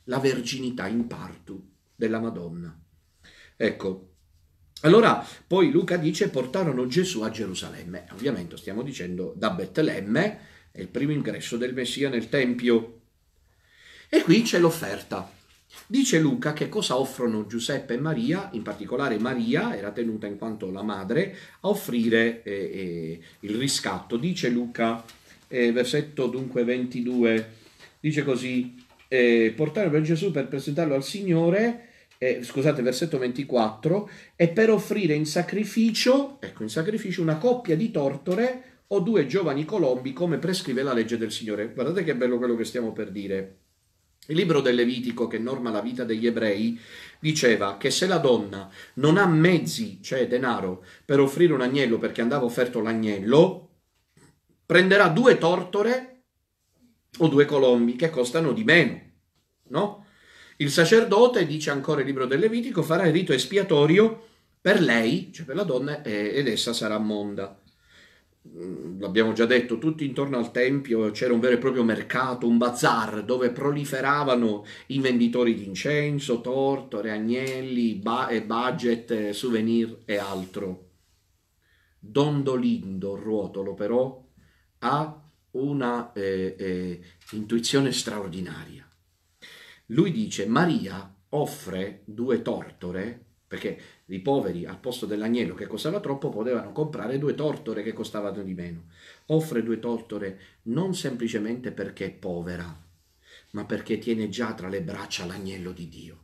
[SPEAKER 1] la verginità in partu della Madonna. Ecco, allora poi Luca dice portarono Gesù a Gerusalemme. Ovviamente stiamo dicendo da Betlemme, è il primo ingresso del Messia nel Tempio. E qui c'è l'offerta. Dice Luca che cosa offrono Giuseppe e Maria, in particolare Maria era tenuta in quanto la madre a offrire il riscatto. Dice Luca, versetto dunque 22, dice così, portarono per Gesù per presentarlo al Signore, scusate, versetto 24, e per offrire in sacrificio, ecco, in sacrificio una coppia di tortore o 2 giovani colombi, come prescrive la legge del Signore. Guardate che bello quello che stiamo per dire. Il libro del Levitico, che norma la vita degli ebrei, diceva che se la donna non ha mezzi, cioè denaro, per offrire un agnello perché andava offerto l'agnello, prenderà 2 tortore o 2 colombi che costano di meno, no? Il sacerdote, dice ancora il libro del Levitico, farà il rito espiatorio per lei, cioè per la donna, ed essa sarà monda. L'abbiamo già detto, tutti intorno al Tempio c'era un vero e proprio mercato, un bazar, dove proliferavano i venditori di incenso, tortore, agnelli, budget, souvenir e altro. Dondolindo Ruotolo però ha una intuizione straordinaria. Lui dice: Maria offre 2 tortore, perché i poveri al posto dell'agnello che costava troppo potevano comprare 2 tortore che costavano di meno. Offre 2 tortore non semplicemente perché è povera, ma perché tiene già tra le braccia l'agnello di Dio.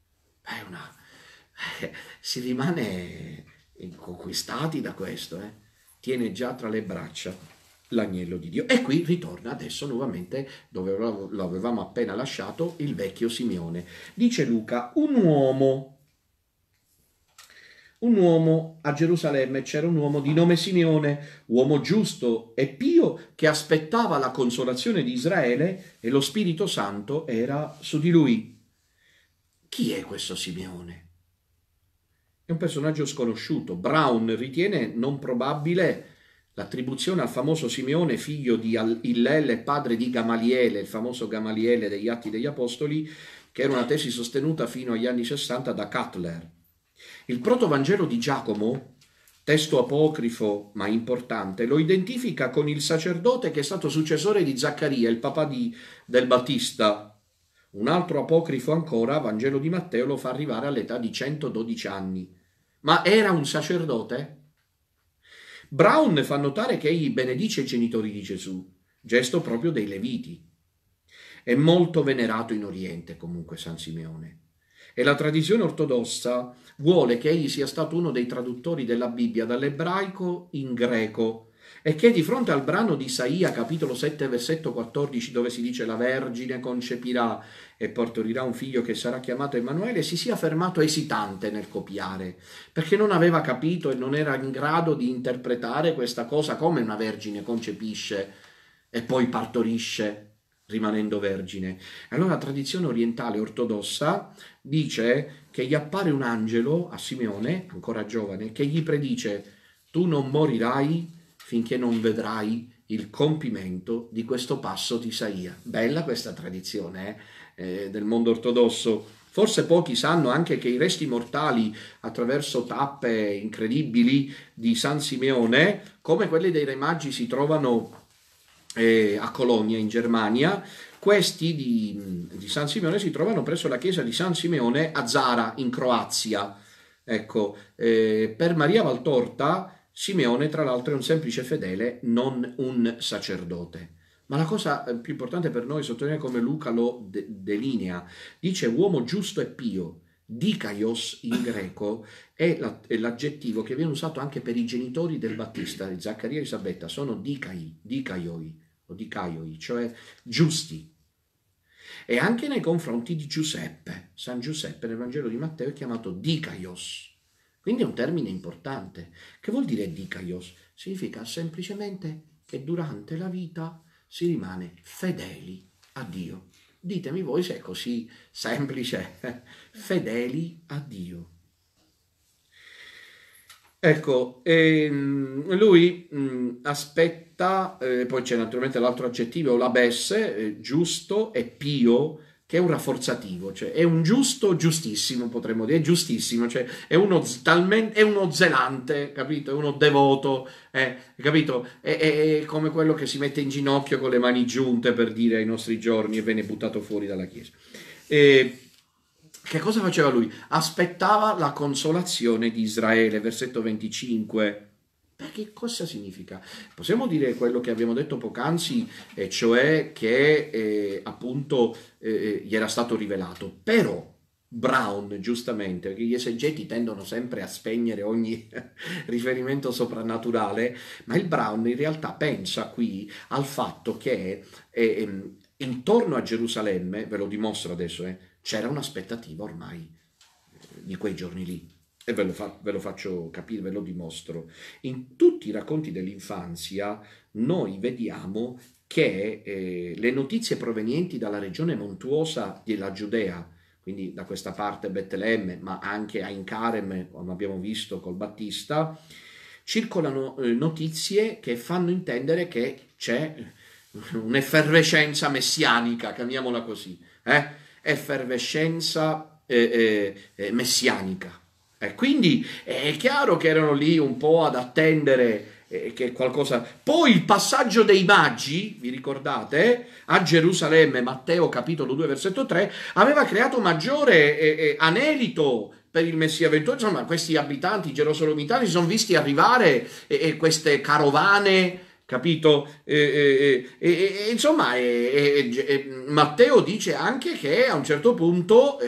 [SPEAKER 1] Si rimane conquistati da questo, tiene già tra le braccia l'agnello di Dio. E qui ritorna adesso nuovamente dove l'avevamo appena lasciato, il vecchio Simeone. Dice Luca, un uomo a Gerusalemme, c'era un uomo di nome Simeone, uomo giusto e pio, che aspettava la consolazione di Israele, e lo Spirito Santo era su di lui. Chi è questo Simeone? È un personaggio sconosciuto. Brown ritiene non probabile l'attribuzione al famoso Simeone, figlio di Illel e padre di Gamaliele, il famoso Gamaliele degli Atti degli Apostoli, che era una tesi sostenuta fino agli anni 60 da Cutler. Il protovangelo di Giacomo, testo apocrifo ma importante, lo identifica con il sacerdote che è stato successore di Zaccaria, il papà del Battista. Un altro apocrifo ancora, Vangelo di Matteo, lo fa arrivare all'età di 112 anni. Ma era un sacerdote? Brown fa notare che egli benedice i genitori di Gesù, gesto proprio dei Leviti. È molto venerato in Oriente comunque San Simeone. E la tradizione ortodossa vuole che egli sia stato uno dei traduttori della Bibbia dall'ebraico in greco, e che di fronte al brano di Isaia, capitolo 7, versetto 14, dove si dice la Vergine concepirà e partorirà un figlio che sarà chiamato Emanuele, si sia fermato esitante nel copiare, perché non aveva capito e non era in grado di interpretare questa cosa come una vergine concepisce e poi partorisce rimanendo vergine. Allora la tradizione orientale ortodossa dice che gli appare un angelo a Simeone, ancora giovane, che gli predice: tu non morirai finché non vedrai il compimento di questo passo di Isaia. Bella questa tradizione del mondo ortodosso. Forse pochi sanno anche che i resti mortali, attraverso tappe incredibili di San Simeone, come quelli dei Re Magi, si trovano a Colonia in Germania. Questi di San Simeone si trovano presso la chiesa di San Simeone a Zara in Croazia. Ecco, per Maria Valtorta Simeone tra l'altro è un semplice fedele, non un sacerdote. Ma la cosa più importante per noi è sottolineare come Luca lo delinea. Dice uomo giusto e pio. Dikaios in greco è l'aggettivo che viene usato anche per i genitori del Battista, di Zaccaria e Elisabetta. Sono dikaioi o dikaioi, cioè giusti. E anche nei confronti di Giuseppe. San Giuseppe nel Vangelo di Matteo è chiamato dikaios. Quindi è un termine importante. Che vuol dire dikaios? Significa semplicemente che durante la vita si rimane fedeli a Dio. Ditemi voi se è così semplice. Fedeli a Dio. Ecco, lui aspetta, poi c'è naturalmente l'altro aggettivo, labesse, giusto e pio, che è un rafforzativo, cioè è un giusto giustissimo, potremmo dire, è giustissimo, cioè è uno talmente, è uno zelante, capito? È uno devoto, capito? È come quello che si mette in ginocchio con le mani giunte per dire ai nostri giorni e viene buttato fuori dalla Chiesa. E che cosa faceva lui? Aspettava la consolazione di Israele, versetto 25. Che cosa significa? Possiamo dire quello che abbiamo detto poc'anzi, cioè che appunto gli era stato rivelato. Però Brown, giustamente, perché gli esegeti tendono sempre a spegnere ogni riferimento soprannaturale, ma il Brown in realtà pensa qui al fatto che intorno a Gerusalemme, ve lo dimostro adesso, c'era un'aspettativa ormai di quei giorni lì. E ve lo faccio capire, ve lo dimostro. In tutti i racconti dell'infanzia noi vediamo che le notizie provenienti dalla regione montuosa della Giudea, quindi da questa parte Betlemme, ma anche a Incarem, come abbiamo visto col Battista, circolano notizie che fanno intendere che c'è un'effervescenza messianica, chiamiamola così, effervescenza messianica. Quindi è chiaro che erano lì un po' ad attendere che qualcosa... Poi il passaggio dei magi, vi ricordate, a Gerusalemme, Matteo capitolo 2 versetto 3, aveva creato maggiore anelito per il Messia ventoso. Insomma, questi abitanti gerosolomitani si sono visti arrivare queste carovane, capito? Insomma, Matteo dice anche che a un certo punto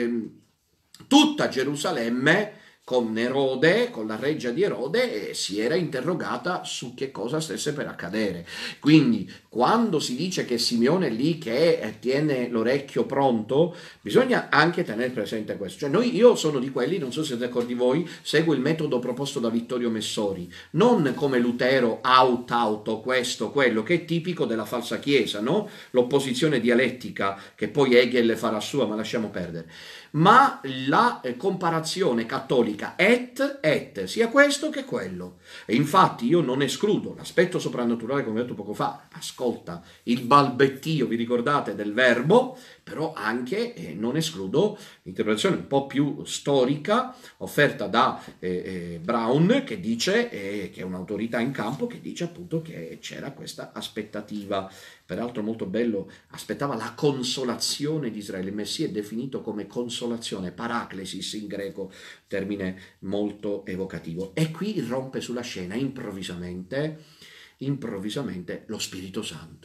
[SPEAKER 1] tutta Gerusalemme con Erode, con la reggia di Erode, si era interrogata su che cosa stesse per accadere. Quindi, quando si dice che Simeone è lì che tiene l'orecchio pronto, bisogna anche tenere presente questo. Cioè, io sono di quelli, non so se siete d'accordo di voi, seguo il metodo proposto da Vittorio Messori, non come Lutero, auto, questo, quello, che è tipico della falsa chiesa, no? L'opposizione dialettica, che poi Hegel farà sua, ma lasciamo perdere. Ma la comparazione cattolica et, sia questo che quello. E infatti io non escludo l'aspetto soprannaturale, come ho detto poco fa, ascolta, il balbettio, vi ricordate, del verbo, però anche non escludo l'interpretazione un po' più storica offerta da Brown, che dice, che è un'autorità in campo, che dice appunto che c'era questa aspettativa. Peraltro molto bello, aspettava la consolazione di Israele. Il Messia è definito come consolazione, paraclesis in greco, termine molto evocativo. E qui irrompe sulla scena improvvisamente lo Spirito Santo.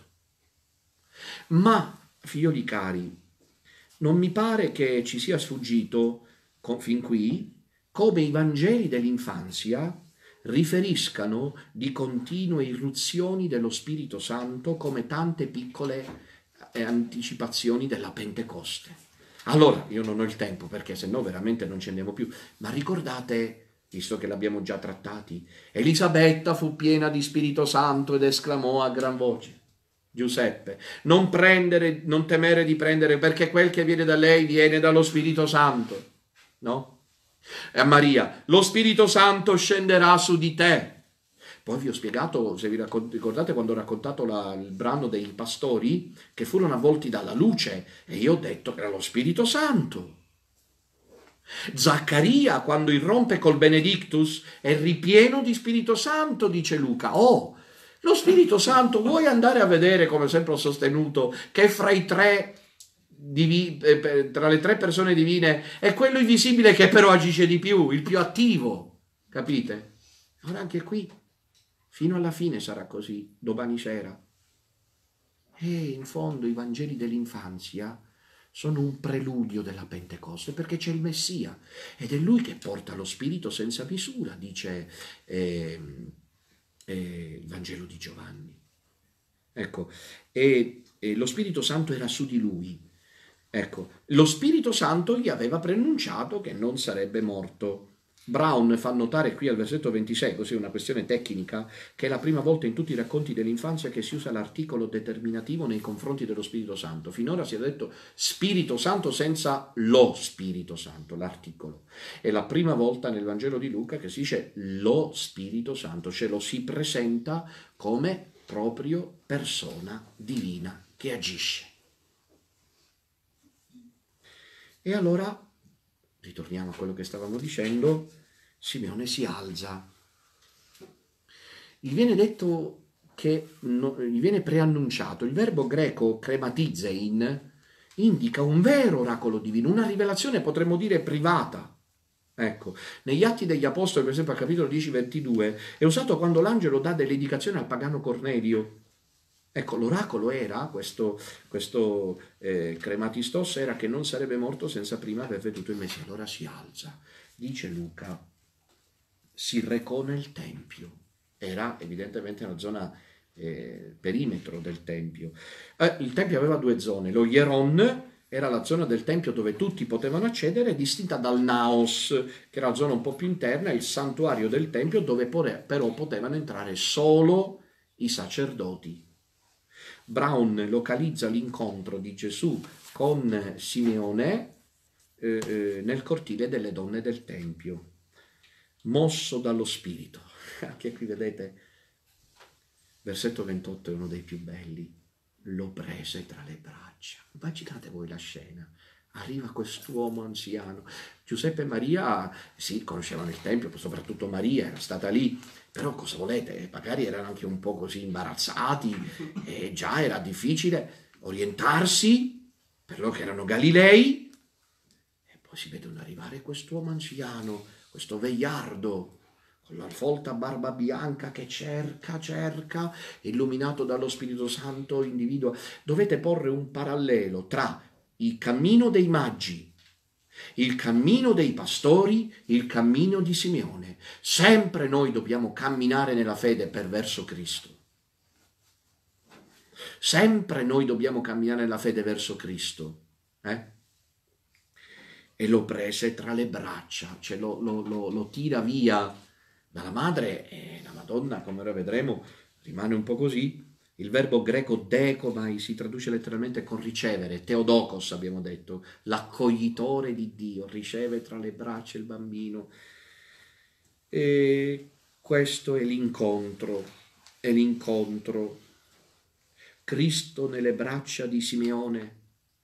[SPEAKER 1] Ma, figlioli cari, non mi pare che ci sia sfuggito fin qui come i Vangeli dell'infanzia riferiscano di continue irruzioni dello Spirito Santo come tante piccole anticipazioni della Pentecoste. Allora, io non ho il tempo perché se no veramente non ci andiamo più, ma ricordate, visto che l'abbiamo già trattati, Elisabetta fu piena di Spirito Santo ed esclamò a gran voce: Giuseppe, non temere di prendere, perché quel che viene da lei viene dallo Spirito Santo, no? E a Maria, lo Spirito Santo scenderà su di te. Poi vi ho spiegato, se vi ricordate quando ho raccontato il brano dei pastori, che furono avvolti dalla luce, e io ho detto che era lo Spirito Santo. Zaccaria, quando irrompe col Benedictus, è ripieno di Spirito Santo, dice Luca. Oh, lo Spirito Santo, vuoi andare a vedere, come sempre ho sostenuto, che fra i tre... tra le tre persone divine è quello invisibile che però agisce di più, il più attivo, capite? Ora anche qui, fino alla fine sarà così, domani sera. E in fondo i Vangeli dell'infanzia sono un preludio della Pentecoste, perché c'è il Messia ed è lui che porta lo Spirito senza misura, dice il Vangelo di Giovanni. Ecco, e lo Spirito Santo era su di lui. Ecco, lo Spirito Santo gli aveva preannunciato che non sarebbe morto. Brown fa notare qui al versetto 26, così è una questione tecnica, che è la prima volta in tutti i racconti dell'infanzia che si usa l'articolo determinativo nei confronti dello Spirito Santo. Finora si è detto Spirito Santo senza lo Spirito Santo, l'articolo. È la prima volta nel Vangelo di Luca che si dice lo Spirito Santo, cioè lo si presenta come proprio persona divina che agisce. E allora, ritorniamo a quello che stavamo dicendo, Simeone si alza. Gli viene detto che gli viene preannunciato. Il verbo greco krematizein indica un vero oracolo divino, una rivelazione potremmo dire privata. Ecco, negli Atti degli Apostoli, per esempio al capitolo 10-22, è usato quando l'angelo dà delle indicazioni al pagano Cornelio. Ecco, l'oracolo era, questo crematistos, era che non sarebbe morto senza prima aver veduto il Messia. Allora si alza, dice Luca, si recò nel Tempio. Era evidentemente una zona perimetro del Tempio. Il Tempio aveva due zone, lo Hieron era la zona del Tempio dove tutti potevano accedere, distinta dal Naos, che era la zona un po' più interna, il santuario del Tempio dove però potevano entrare solo i sacerdoti. Brown localizza l'incontro di Gesù con Simeone nel cortile delle donne del Tempio, mosso dallo Spirito. Anche qui vedete, versetto 28 è uno dei più belli, lo prese tra le braccia. Immaginate voi la scena. Arriva quest'uomo anziano. Giuseppe e Maria, sì, conoscevano il Tempio, soprattutto Maria era stata lì, però cosa volete? Magari erano anche un po' così imbarazzati e già era difficile orientarsi per loro che erano Galilei. E poi si vedono arrivare quest'uomo anziano, questo veiardo, con la folta barba bianca che cerca, illuminato dallo Spirito Santo, individua. Dovete porre un parallelo tra il cammino dei magi, il cammino dei pastori, il cammino di Simeone. Sempre noi dobbiamo camminare nella fede per verso Cristo. Sempre noi dobbiamo camminare nella fede verso Cristo. E lo prese tra le braccia, cioè lo tira via dalla madre e la Madonna, come ora vedremo, rimane un po' così. Il verbo greco dekomai si traduce letteralmente con ricevere, Theotokos abbiamo detto, l'accoglitore di Dio, riceve tra le braccia il bambino. E questo è l'incontro, Cristo nelle braccia di Simeone,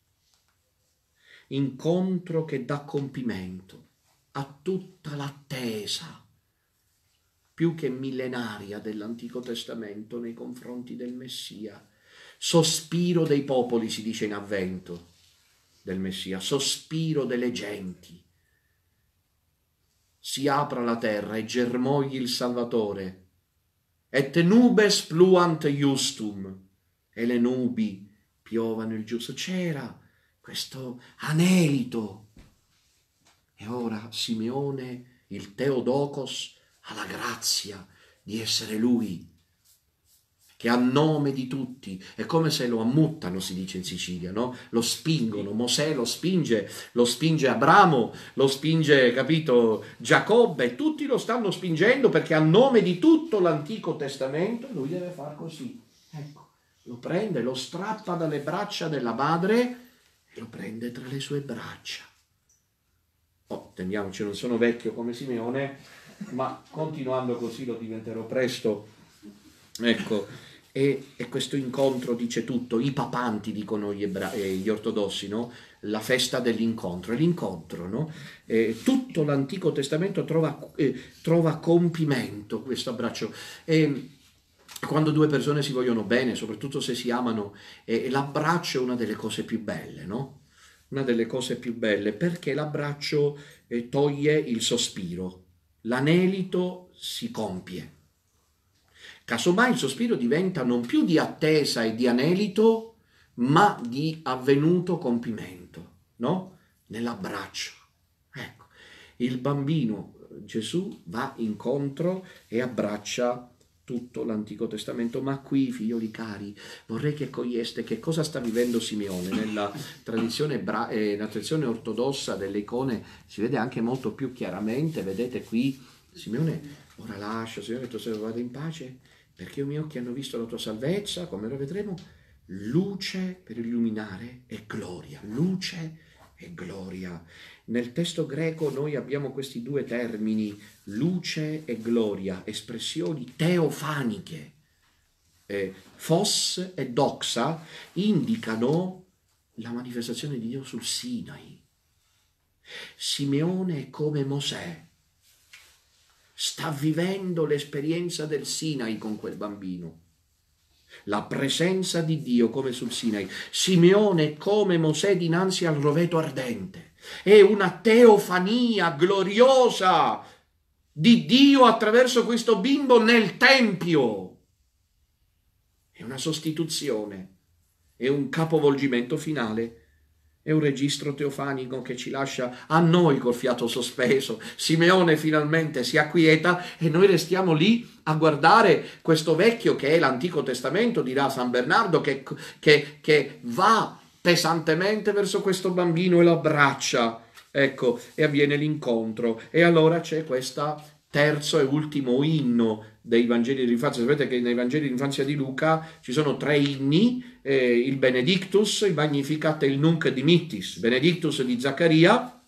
[SPEAKER 1] incontro che dà compimento a tutta l'attesa più che millenaria dell'Antico Testamento nei confronti del Messia. Sospiro dei popoli, si dice in Avvento, del Messia, sospiro delle genti. Si apra la terra e germogli il Salvatore. Et nubes pluant iustum, e le nubi piovano il giusto. C'era questo anelito. E ora Simeone, il Theotokos, ha la grazia di essere lui, che a nome di tutti, è come se lo ammuttano, si dice in Sicilia, no? Lo spingono, Mosè lo spinge Abramo, lo spinge, capito, Giacobbe, tutti lo stanno spingendo perché a nome di tutto l'Antico Testamento lui deve far così. Ecco, lo prende, lo strappa dalle braccia della madre e lo prende tra le sue braccia. Oh, teniamoci, non sono vecchio come Simeone, ma continuando così lo diventerò presto. Ecco, e questo incontro dice tutto. I papanti dicono gli ortodossi, no? La festa dell'incontro, è l'incontro, no? Tutto l'Antico Testamento trova compimento questo abbraccio. Quando due persone si vogliono bene, soprattutto se si amano, l'abbraccio è una delle cose più belle, no? Una delle cose più belle, perché l'abbraccio toglie il sospiro, l'anelito si compie. Casomai il sospiro diventa non più di attesa e di anelito, ma di avvenuto compimento, no? Nell'abbraccio. Ecco, il bambino Gesù va incontro e abbraccia tutto l'Antico Testamento, ma qui, figlioli cari, vorrei che coglieste che cosa sta vivendo Simeone. Nella tradizione ortodossa delle icone si vede anche molto più chiaramente, vedete qui, Simeone ora lascia, Signore, tu sei vada in pace, perché i miei occhi hanno visto la tua salvezza, come lo vedremo, luce per illuminare e gloria, luce e gloria. Nel testo greco noi abbiamo questi due termini, luce e gloria, espressioni teofaniche. Phos e doxa indicano la manifestazione di Dio sul Sinai. Simeone è come Mosè, sta vivendo l'esperienza del Sinai con quel bambino. La presenza di Dio come sul Sinai. Simeone è come Mosè dinanzi al roveto ardente. È una teofania gloriosa di Dio attraverso questo bimbo nel Tempio. È una sostituzione, è un capovolgimento finale. È un registro teofanico che ci lascia a noi col fiato sospeso. Simeone finalmente si acquieta e noi restiamo lì a guardare questo vecchio che è l'Antico Testamento, dirà San Bernardo, che va pesantemente verso questo bambino e lo abbraccia. Ecco, e avviene l'incontro. E allora c'è questo terzo e ultimo inno dei Vangeli dell'infanzia. Sapete che nei Vangeli dell'infanzia di Luca ci sono 3 inni, il Benedictus, il Magnificat e il Nunc Dimittis. Benedictus di Zaccaria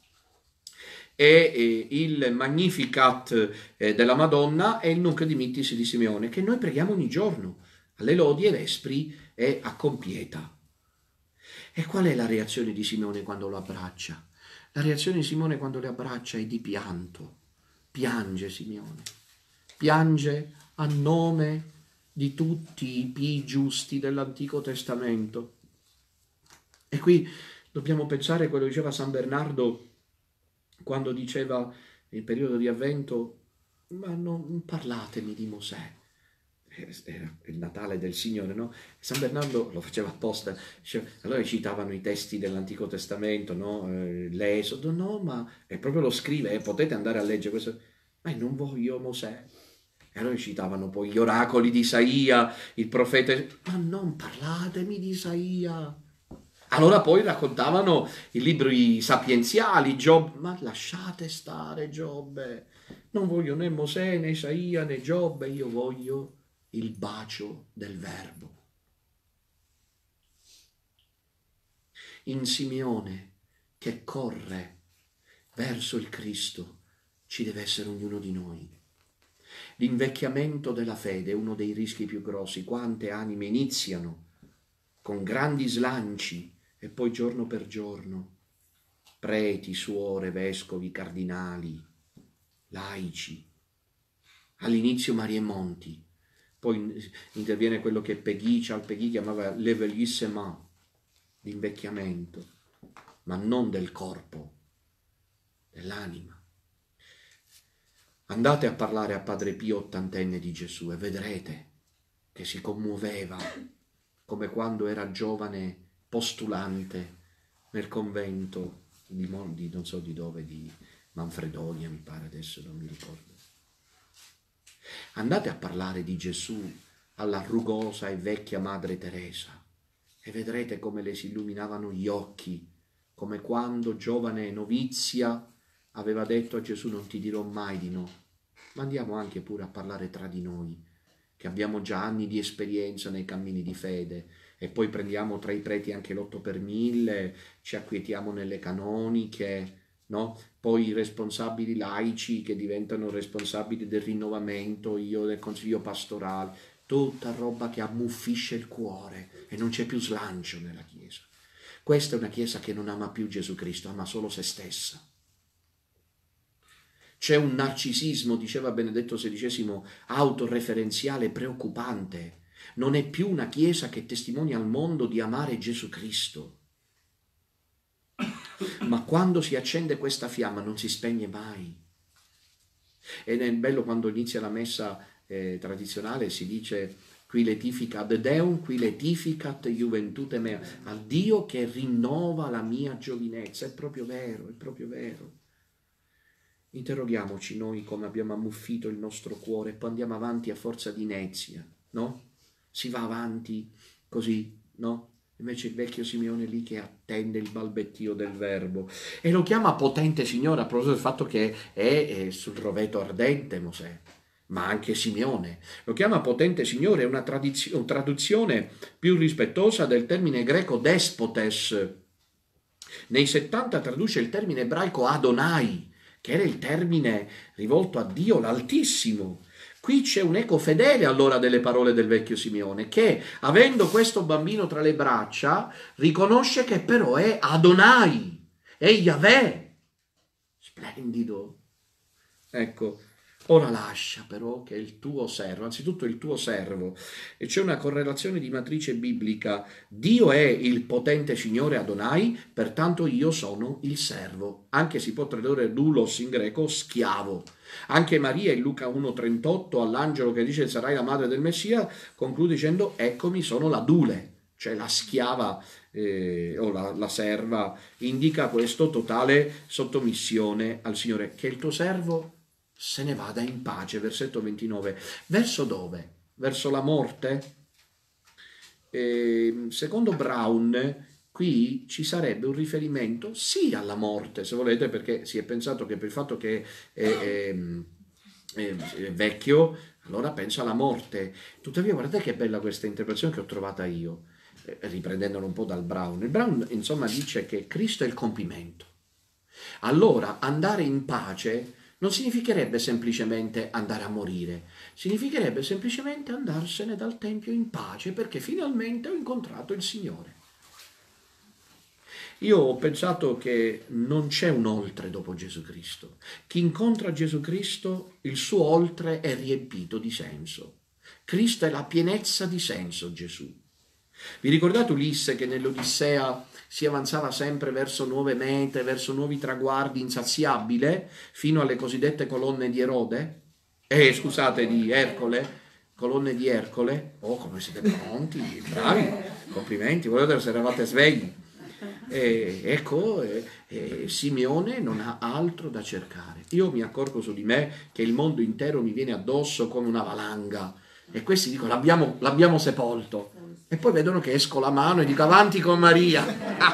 [SPEAKER 1] e il Magnificat della Madonna e il Nunc Dimittis di Simeone, che noi preghiamo ogni giorno, alle lodi e vespri e a compieta. E qual è la reazione di Simeone quando lo abbraccia? La reazione di Simeone quando lo abbraccia è di pianto. Piange Simeone, piange a nome di tutti i pii giusti dell'Antico Testamento. E qui dobbiamo pensare a quello che diceva San Bernardo quando diceva nel periodo di Avvento: ma non parlatemi di Mosè. Era il Natale del Signore, no? San Bernardo lo faceva apposta, allora citavano i testi dell'Antico Testamento, no? L'Esodo, no, ma è proprio lo scrive, potete andare a leggere questo, ma non voglio Mosè. E allora citavano poi gli oracoli di Isaia, il profeta, ma non parlatemi di Isaia. Allora poi raccontavano i libri sapienziali, Giobbe, ma lasciate stare Giobbe, non voglio né Mosè né Isaia né Giobbe, io voglio il bacio del Verbo. In Simeone che corre verso il Cristo ci deve essere ognuno di noi. L'invecchiamento della fede è uno dei rischi più grossi. Quante anime iniziano con grandi slanci e poi giorno per giorno preti, suore, vescovi, cardinali, laici. All'inizio Maria Monti, poi interviene quello che Peggy chiamava l'envellissement, l'invecchiamento, ma non del corpo, dell'anima. Andate a parlare a Padre Pio, ottantenne, di Gesù, e vedrete che si commuoveva come quando era giovane postulante nel convento di non so di dove, di Manfredonia, mi pare, adesso non mi ricordo. Andate a parlare di Gesù alla rugosa e vecchia Madre Teresa e vedrete come le si illuminavano gli occhi, come quando giovane novizia aveva detto a Gesù: non ti dirò mai di no. Ma andiamo anche pure a parlare tra di noi, che abbiamo già anni di esperienza nei cammini di fede, e poi prendiamo tra i preti anche l'8 per 1000, ci acquietiamo nelle canoniche, no? Poi i responsabili laici che diventano responsabili del rinnovamento, io del consiglio pastorale, tutta roba che ammuffisce il cuore e non c'è più slancio nella Chiesa. Questa è una Chiesa che non ama più Gesù Cristo, ama solo se stessa. C'è un narcisismo, diceva Benedetto XVI, autoreferenziale preoccupante. Non è più una Chiesa che testimonia al mondo di amare Gesù Cristo. Ma quando si accende questa fiamma non si spegne mai. Ed è bello quando inizia la messa tradizionale, si dice: qui letificat Deum, qui letificat juventute mea, al Dio che rinnova la mia giovinezza. È proprio vero, è proprio vero. Interroghiamoci noi come abbiamo ammuffito il nostro cuore e poi andiamo avanti a forza di inezia, no? Si va avanti così, no? Invece il vecchio Simeone lì che attende il balbettio del Verbo e lo chiama potente Signore, a proposito del fatto che è sul roveto ardente Mosè, ma anche Simeone lo chiama potente Signore. È una traduzione più rispettosa del termine greco despotes. Nei 70 traduce il termine ebraico Adonai, che era il termine rivolto a Dio l'Altissimo. Qui c'è un eco fedele allora delle parole del vecchio Simeone, che avendo questo bambino tra le braccia riconosce che però è Adonai, è Yahweh. splendido. Ecco, ora lascia però che il tuo servo, anzitutto il tuo servo, e c'è una correlazione di matrice biblica, Dio è il potente Signore Adonai, pertanto io sono il servo, anche si può tradurre doulos in greco, schiavo. Anche Maria in Luca 1,38 all'angelo che dice sarai la madre del Messia, conclude dicendo eccomi sono la dule, cioè la schiava o la serva, indica questo totale sottomissione al Signore, che il tuo servo se ne vada in pace, versetto 29. Verso dove? Verso la morte? Secondo Brown, qui ci sarebbe un riferimento sì alla morte, se volete, perché si è pensato che per il fatto che è vecchio, allora pensa alla morte. Tuttavia, guardate che bella questa interpretazione che ho trovata io, riprendendola un po' dal Brown. Il Brown, insomma, dice che Cristo è il compimento. Allora, andare in pace non significherebbe semplicemente andare a morire, significherebbe semplicemente andarsene dal Tempio in pace perché finalmente ho incontrato il Signore. Io ho pensato che non c'è un oltre dopo Gesù Cristo. Chi incontra Gesù Cristo, il suo oltre è riempito di senso. Cristo è la pienezza di senso, Gesù. Vi ricordate Ulisse che nell'Odissea si avanzava sempre verso nuove mete, verso nuovi traguardi, insaziabile, fino alle cosiddette colonne di Erode? Scusate, di Ercole, colonne di Ercole. Oh, come siete pronti, bravi, complimenti, volete se eravate svegli. Ecco, Simeone non ha altro da cercare. Io mi accorgo su di me che il mondo intero mi viene addosso come una valanga e questi dicono l'abbiamo sepolto e poi vedono che esco la mano e dico avanti con Maria.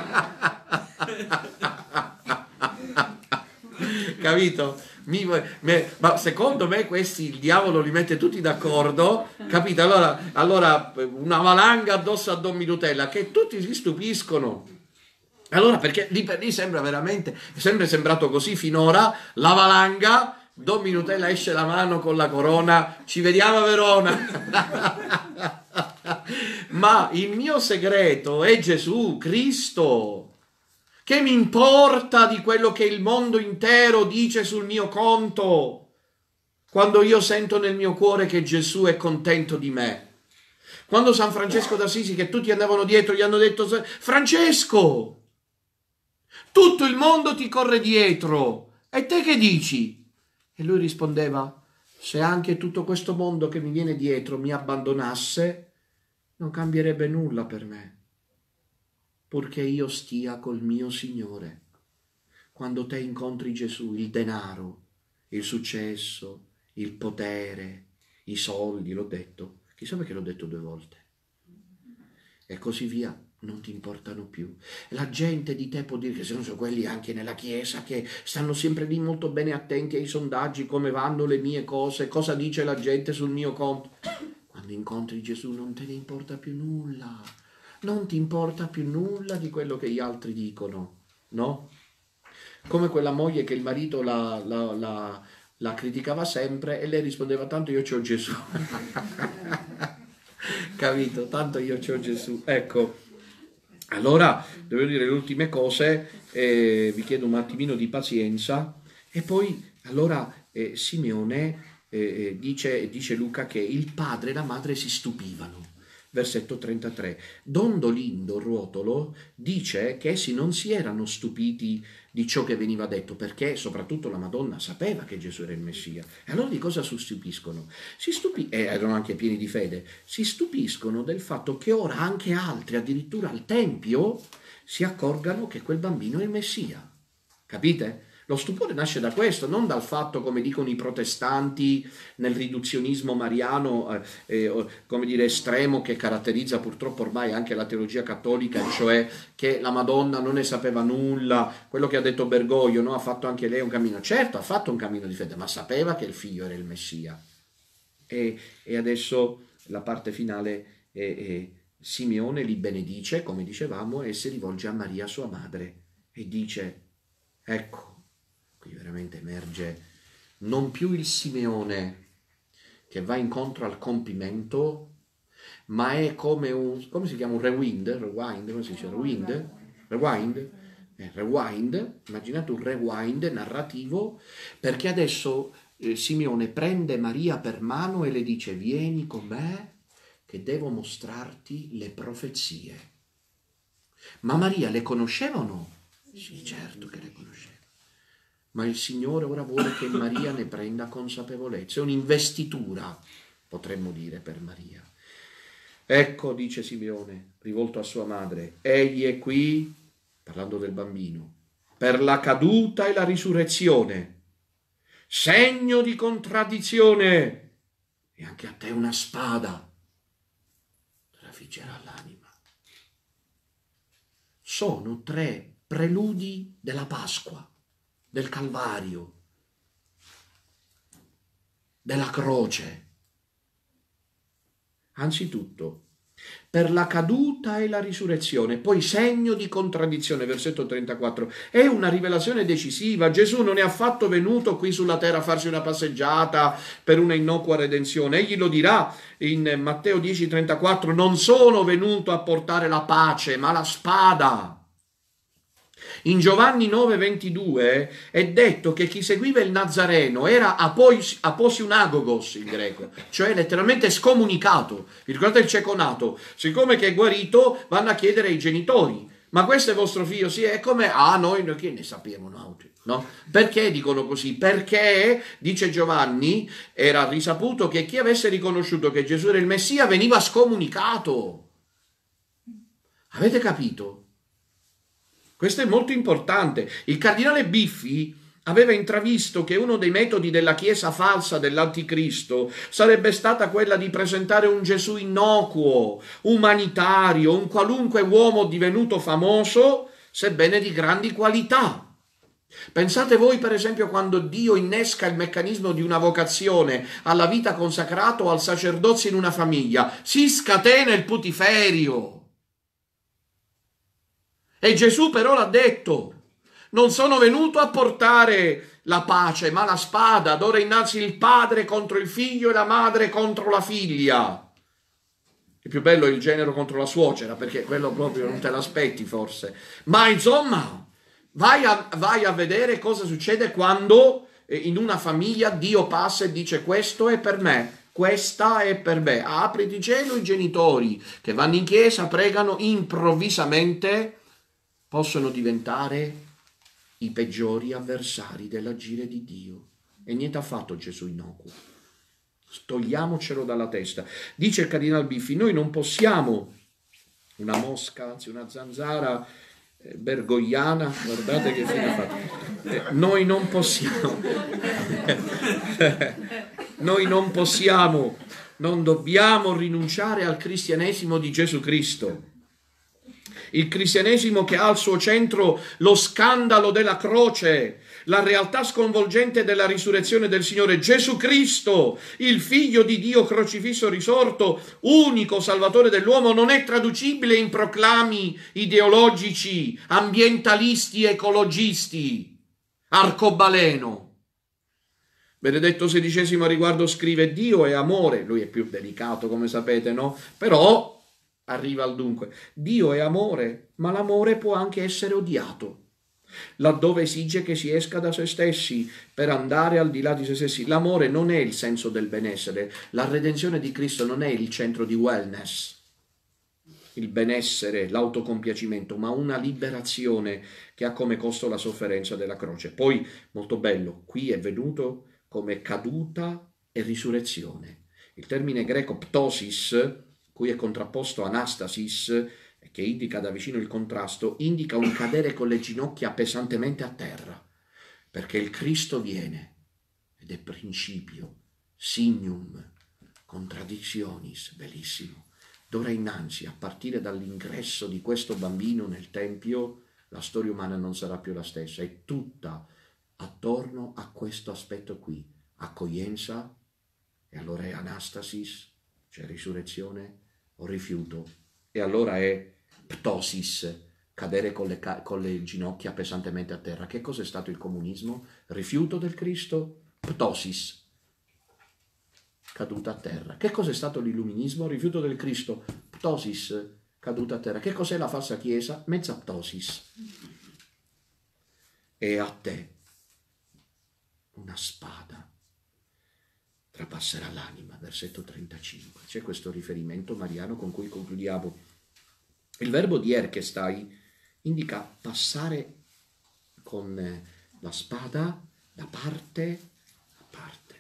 [SPEAKER 1] Capito? Ma secondo me questi il diavolo li mette tutti d'accordo, capito? Allora una valanga addosso a Don Minutella che tutti si stupiscono. Allora perché lì per lì sembra veramente, è sempre sembrato così finora, la valanga, Don Minutella esce la mano con la corona, ci vediamo a Verona. Ma il mio segreto è Gesù, Cristo. Che mi importa di quello che il mondo intero dice sul mio conto, quando io sento nel mio cuore che Gesù è contento di me? Quando San Francesco d'Assisi, che tutti andavano dietro, gli hanno detto Francesco, tutto il mondo ti corre dietro, e te che dici? E lui rispondeva, se anche tutto questo mondo che mi viene dietro mi abbandonasse, non cambierebbe nulla per me, purché io stia col mio Signore. Quando te incontri Gesù, il denaro, il successo, il potere, i soldi, l'ho detto, chissà perché l'ho detto 2 volte, e così via, non ti importano più. La gente di te può dire che sono quelli anche nella Chiesa che stanno sempre lì molto bene attenti ai sondaggi, come vanno le mie cose, cosa dice la gente sul mio conto. Quando incontri Gesù non te ne importa più nulla, non ti importa più nulla di quello che gli altri dicono, no? Come quella moglie che il marito la criticava sempre e lei rispondeva tanto io c'ho Gesù. Capito? Tanto io c'ho Gesù. Ecco. Allora, devo dire le ultime cose, vi chiedo un attimino di pazienza, e poi allora Simeone dice Luca che il padre e la madre si stupivano. Versetto 33. Don Dolindo Ruotolo dice che essi non si erano stupiti di ciò che veniva detto, perché soprattutto la Madonna sapeva che Gesù era il Messia. E allora di cosa si stupiscono? Erano anche pieni di fede. Si stupiscono del fatto che ora anche altri, addirittura al Tempio, si accorgano che quel bambino è il Messia. Capite? Lo stupore nasce da questo, non dal fatto, come dicono i protestanti, nel riduzionismo mariano, come dire, estremo, che caratterizza purtroppo ormai anche la teologia cattolica, cioè che la Madonna non ne sapeva nulla, quello che ha detto Bergoglio, no? Ha fatto anche lei un cammino, certo ha fatto un cammino di fede, ma sapeva che il figlio era il Messia. E adesso la parte finale, Simeone li benedice, come dicevamo, e si rivolge a Maria, sua madre, e dice, ecco, qui veramente emerge non più il Simeone che va incontro al compimento, ma è come come si chiama, un rewind, come si dice, rewind, rewind, immaginate un rewind narrativo, perché adesso Simeone prende Maria per mano e le dice: vieni con me che devo mostrarti le profezie. Ma Maria le conosceva o no? Sì, certo che le conosceva. Ma il Signore ora vuole che Maria ne prenda consapevolezza. È un'investitura, potremmo dire, per Maria. Ecco, dice Simeone, rivolto a sua madre, egli è qui, parlando del bambino, per la caduta e la risurrezione, segno di contraddizione, e anche a te una spada trafiggerà l'anima. Sono 3 preludi della Pasqua, del Calvario, della croce. Anzitutto, per la caduta e la risurrezione, poi segno di contraddizione, versetto 34, è una rivelazione decisiva. Gesù non è affatto venuto qui sulla terra a farsi una passeggiata per una innocua redenzione. Egli lo dirà in Matteo 10,34, non sono venuto a portare la pace, ma la spada. In Giovanni 9,22 è detto che chi seguiva il Nazareno era aposiunagogos in greco, cioè letteralmente scomunicato. Vi ricordate il cieco nato? Siccome che è guarito, vanno a chiedere ai genitori: ma questo è vostro figlio? Sì, è come? Noi che ne sapevano, no? Perché dicono così? Perché, dice Giovanni, era risaputo che chi avesse riconosciuto che Gesù era il Messia veniva scomunicato. Avete capito? Questo è molto importante. Il cardinale Biffi aveva intravisto che uno dei metodi della Chiesa falsa dell'Anticristo sarebbe stata quella di presentare un Gesù innocuo, umanitario, un qualunque uomo divenuto famoso, sebbene di grandi qualità. Pensate voi, per esempio, quando Dio innesca il meccanismo di una vocazione alla vita consacrata o al sacerdozio in una famiglia, si scatena il putiferio. E Gesù però l'ha detto: non sono venuto a portare la pace, ma la spada. D'ora innanzi il padre contro il figlio e la madre contro la figlia. Il più bello è il genero contro la suocera, perché quello proprio non te l'aspetti forse. Ma insomma, vai a vedere cosa succede quando in una famiglia Dio passa e dice: questo è per me, questa è per me. Apri di cielo, i genitori che vanno in chiesa, pregano, improvvisamente possono diventare i peggiori avversari dell'agire di Dio. E niente ha fatto Gesù innocuo. Togliamocelo dalla testa. Dice il cardinal Biffi: noi non possiamo, una mosca, anzi una zanzara bergogliana, guardate che fine ha fatto. Noi non possiamo, non dobbiamo rinunciare al cristianesimo di Gesù Cristo. Il cristianesimo che ha al suo centro lo scandalo della croce, la realtà sconvolgente della risurrezione del Signore Gesù Cristo, il Figlio di Dio crocifisso risorto, unico Salvatore dell'uomo, non è traducibile in proclami ideologici, ambientalisti, ecologisti, arcobaleno. Benedetto XVI a riguardo scrive: Dio è amore, lui è più delicato come sapete, no? Però arriva al dunque. Dio è amore, ma l'amore può anche essere odiato, laddove esige che si esca da se stessi per andare al di là di se stessi. L'amore non è il senso del benessere, la redenzione di Cristo non è il centro di wellness, il benessere, l'autocompiacimento, ma una liberazione che ha come costo la sofferenza della croce. Poi, molto bello, qui è venuto come caduta e risurrezione. Il termine greco ptosis, cui è contrapposto anastasis, che indica da vicino il contrasto, indica un cadere con le ginocchia pesantemente a terra, perché il Cristo viene ed è principio, signum, contradictionis, bellissimo. D'ora innanzi, a partire dall'ingresso di questo bambino nel Tempio, la storia umana non sarà più la stessa, è tutta attorno a questo aspetto qui, accoglienza, e allora è anastasis, cioè risurrezione, o rifiuto, e allora è ptosis, cadere con le ginocchia pesantemente a terra. Che cos'è stato il comunismo? Rifiuto del Cristo, ptosis, caduta a terra. Che cos'è stato l'illuminismo? Rifiuto del Cristo, ptosis, caduta a terra. Che cos'è la falsa chiesa? Mezza ptosis. e a te una spada trapasserà l'anima, versetto 35. C'è questo riferimento mariano con cui concludiamo. Il verbo dierchestai indica passare con la spada da parte a parte.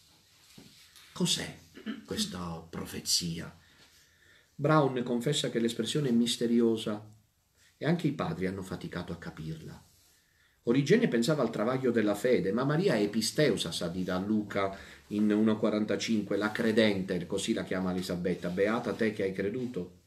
[SPEAKER 1] Cos'è questa profezia? Brown confessa che l'espressione è misteriosa e anche i padri hanno faticato a capirla. Origene pensava al travaglio della fede, ma Maria è episteusa, sa dirà Luca in 1,45, la credente, così la chiama Elisabetta, beata te che hai creduto.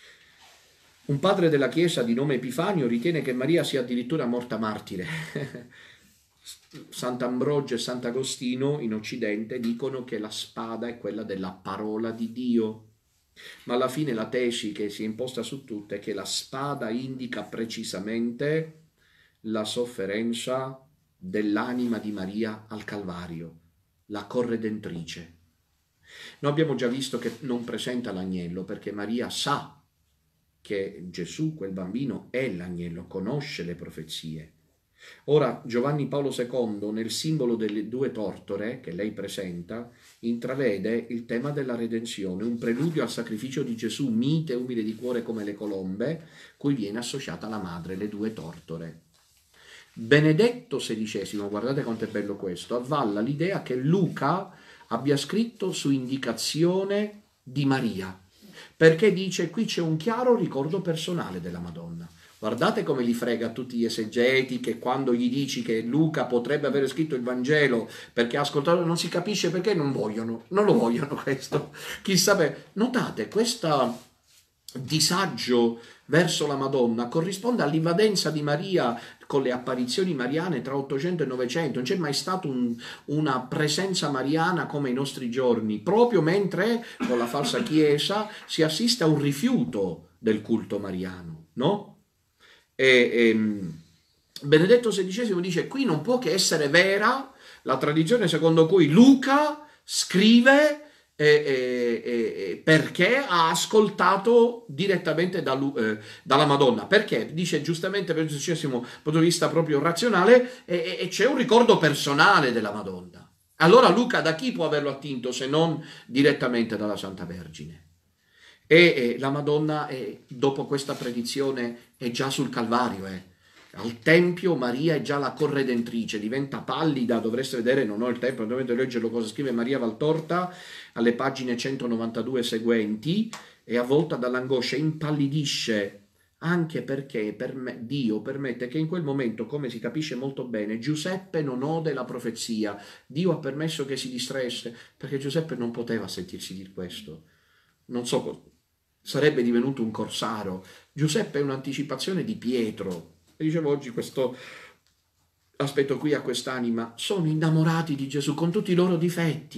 [SPEAKER 1] Un padre della Chiesa di nome Epifanio ritiene che Maria sia addirittura morta martire. Sant'Ambrogio e Sant'Agostino in Occidente dicono che la spada è quella della parola di Dio, ma alla fine la tesi che si è imposta su tutte è che la spada indica precisamente la sofferenza dell'anima di Maria al Calvario, la corredentrice. Noi abbiamo già visto che non presenta l'agnello perché Maria sa che Gesù, quel bambino, è l'agnello, conosce le profezie. Ora Giovanni Paolo II, nel simbolo delle due tortore che lei presenta, intravede il tema della redenzione, un preludio al sacrificio di Gesù, mite e umile di cuore come le colombe, cui viene associata la madre, le due tortore. Benedetto XVI, guardate quanto è bello questo, avvalla l'idea che Luca abbia scritto su indicazione di Maria, perché dice qui c'è un chiaro ricordo personale della Madonna. Guardate come li frega a tutti gli esegeti che quando gli dici che Luca potrebbe aver scritto il Vangelo perché ha ascoltato non si capisce perché non lo vogliono questo. Chissà, notate questo disagio verso la Madonna corrisponde all'invadenza di Maria con le apparizioni mariane tra 800 e 900, non c'è mai stata una presenza mariana come i nostri giorni, proprio mentre con la falsa Chiesa si assiste a un rifiuto del culto mariano, no? Benedetto XVI dice qui non può che essere vera la tradizione secondo cui Luca scrive perché ha ascoltato direttamente dalla Madonna, perché dice giustamente per il XVI punto di vista proprio razionale e c'è un ricordo personale della Madonna. Allora Luca da chi può averlo attinto se non direttamente dalla Santa Vergine? E la Madonna, dopo questa predizione, è già sul Calvario. Al Tempio Maria è già la corredentrice, diventa pallida, dovreste vedere, non ho il tempo, dovete leggerlo cosa scrive Maria Valtorta alle pagine 192 seguenti, e avvolta dall'angoscia impallidisce, anche perché Dio permette che in quel momento, come si capisce molto bene, Giuseppe non ode la profezia. Dio ha permesso che si distraesse, perché Giuseppe non poteva sentirsi dire questo. Non so, sarebbe divenuto un corsaro. Giuseppe è un'anticipazione di Pietro. E dicevo oggi questo aspetto qui a quest'anima. Sono innamorati di Gesù con tutti i loro difetti.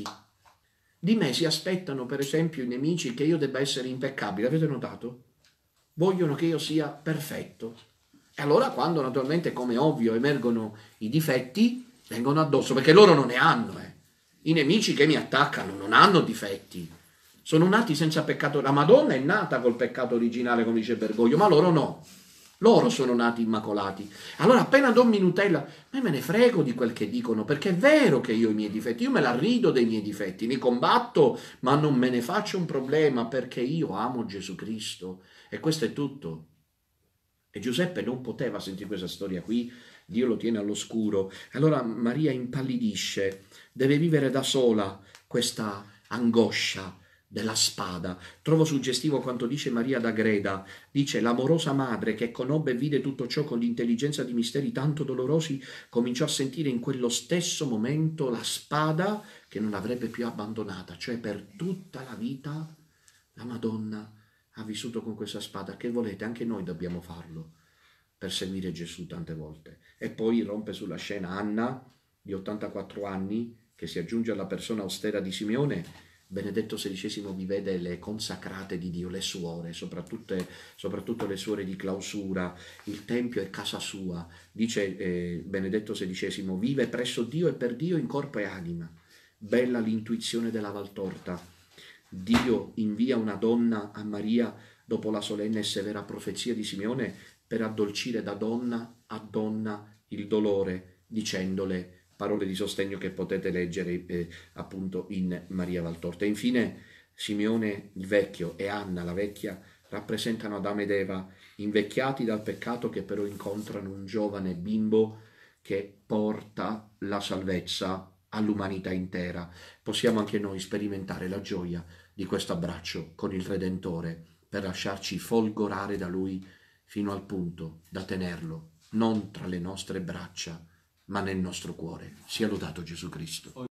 [SPEAKER 1] Di me si aspettano, per esempio, i nemici che io debba essere impeccabile. Avete notato? Vogliono che io sia perfetto. E allora quando naturalmente, come ovvio, emergono i difetti, vengono addosso, perché loro non ne hanno. I nemici che mi attaccano non hanno difetti. Sono nati senza peccato. La Madonna è nata col peccato originale, come dice Bergoglio, ma loro no. Loro sono nati immacolati. Allora appena do minutella, me ne frego di quel che dicono, perché è vero che io ho i miei difetti, io me la rido dei miei difetti, li combatto, ma non me ne faccio un problema, perché io amo Gesù Cristo. E questo è tutto. E Giuseppe non poteva sentire questa storia qui, Dio lo tiene all'oscuro. Allora Maria impallidisce, deve vivere da sola questa angoscia della spada. Trovo suggestivo quanto dice Maria d'Agreda, dice l'amorosa madre che conobbe e vide tutto ciò con l'intelligenza di misteri tanto dolorosi, cominciò a sentire in quello stesso momento la spada che non avrebbe più abbandonata, cioè per tutta la vita la Madonna ha vissuto con questa spada. Che volete? Anche noi dobbiamo farlo per seguire Gesù tante volte. E poi rompe sulla scena Anna di 84 anni che si aggiunge alla persona austera di Simeone. Benedetto XVI vi vede le consacrate di Dio, le suore, soprattutto le suore di clausura. Il Tempio è casa sua, dice Benedetto XVI, vive presso Dio e per Dio in corpo e anima. Bella l'intuizione della Valtorta. Dio invia una donna a Maria dopo la solenne e severa profezia di Simeone per addolcire da donna a donna il dolore dicendole parole di sostegno che potete leggere appunto in Maria Valtorta. E infine Simeone il vecchio e Anna la vecchia rappresentano Adamo ed Eva invecchiati dal peccato, che però incontrano un giovane bimbo che porta la salvezza all'umanità intera. Possiamo anche noi sperimentare la gioia di questo abbraccio con il Redentore per lasciarci folgorare da Lui fino al punto da tenerlo non tra le nostre braccia, ma nel nostro cuore. Sia lodato Gesù Cristo.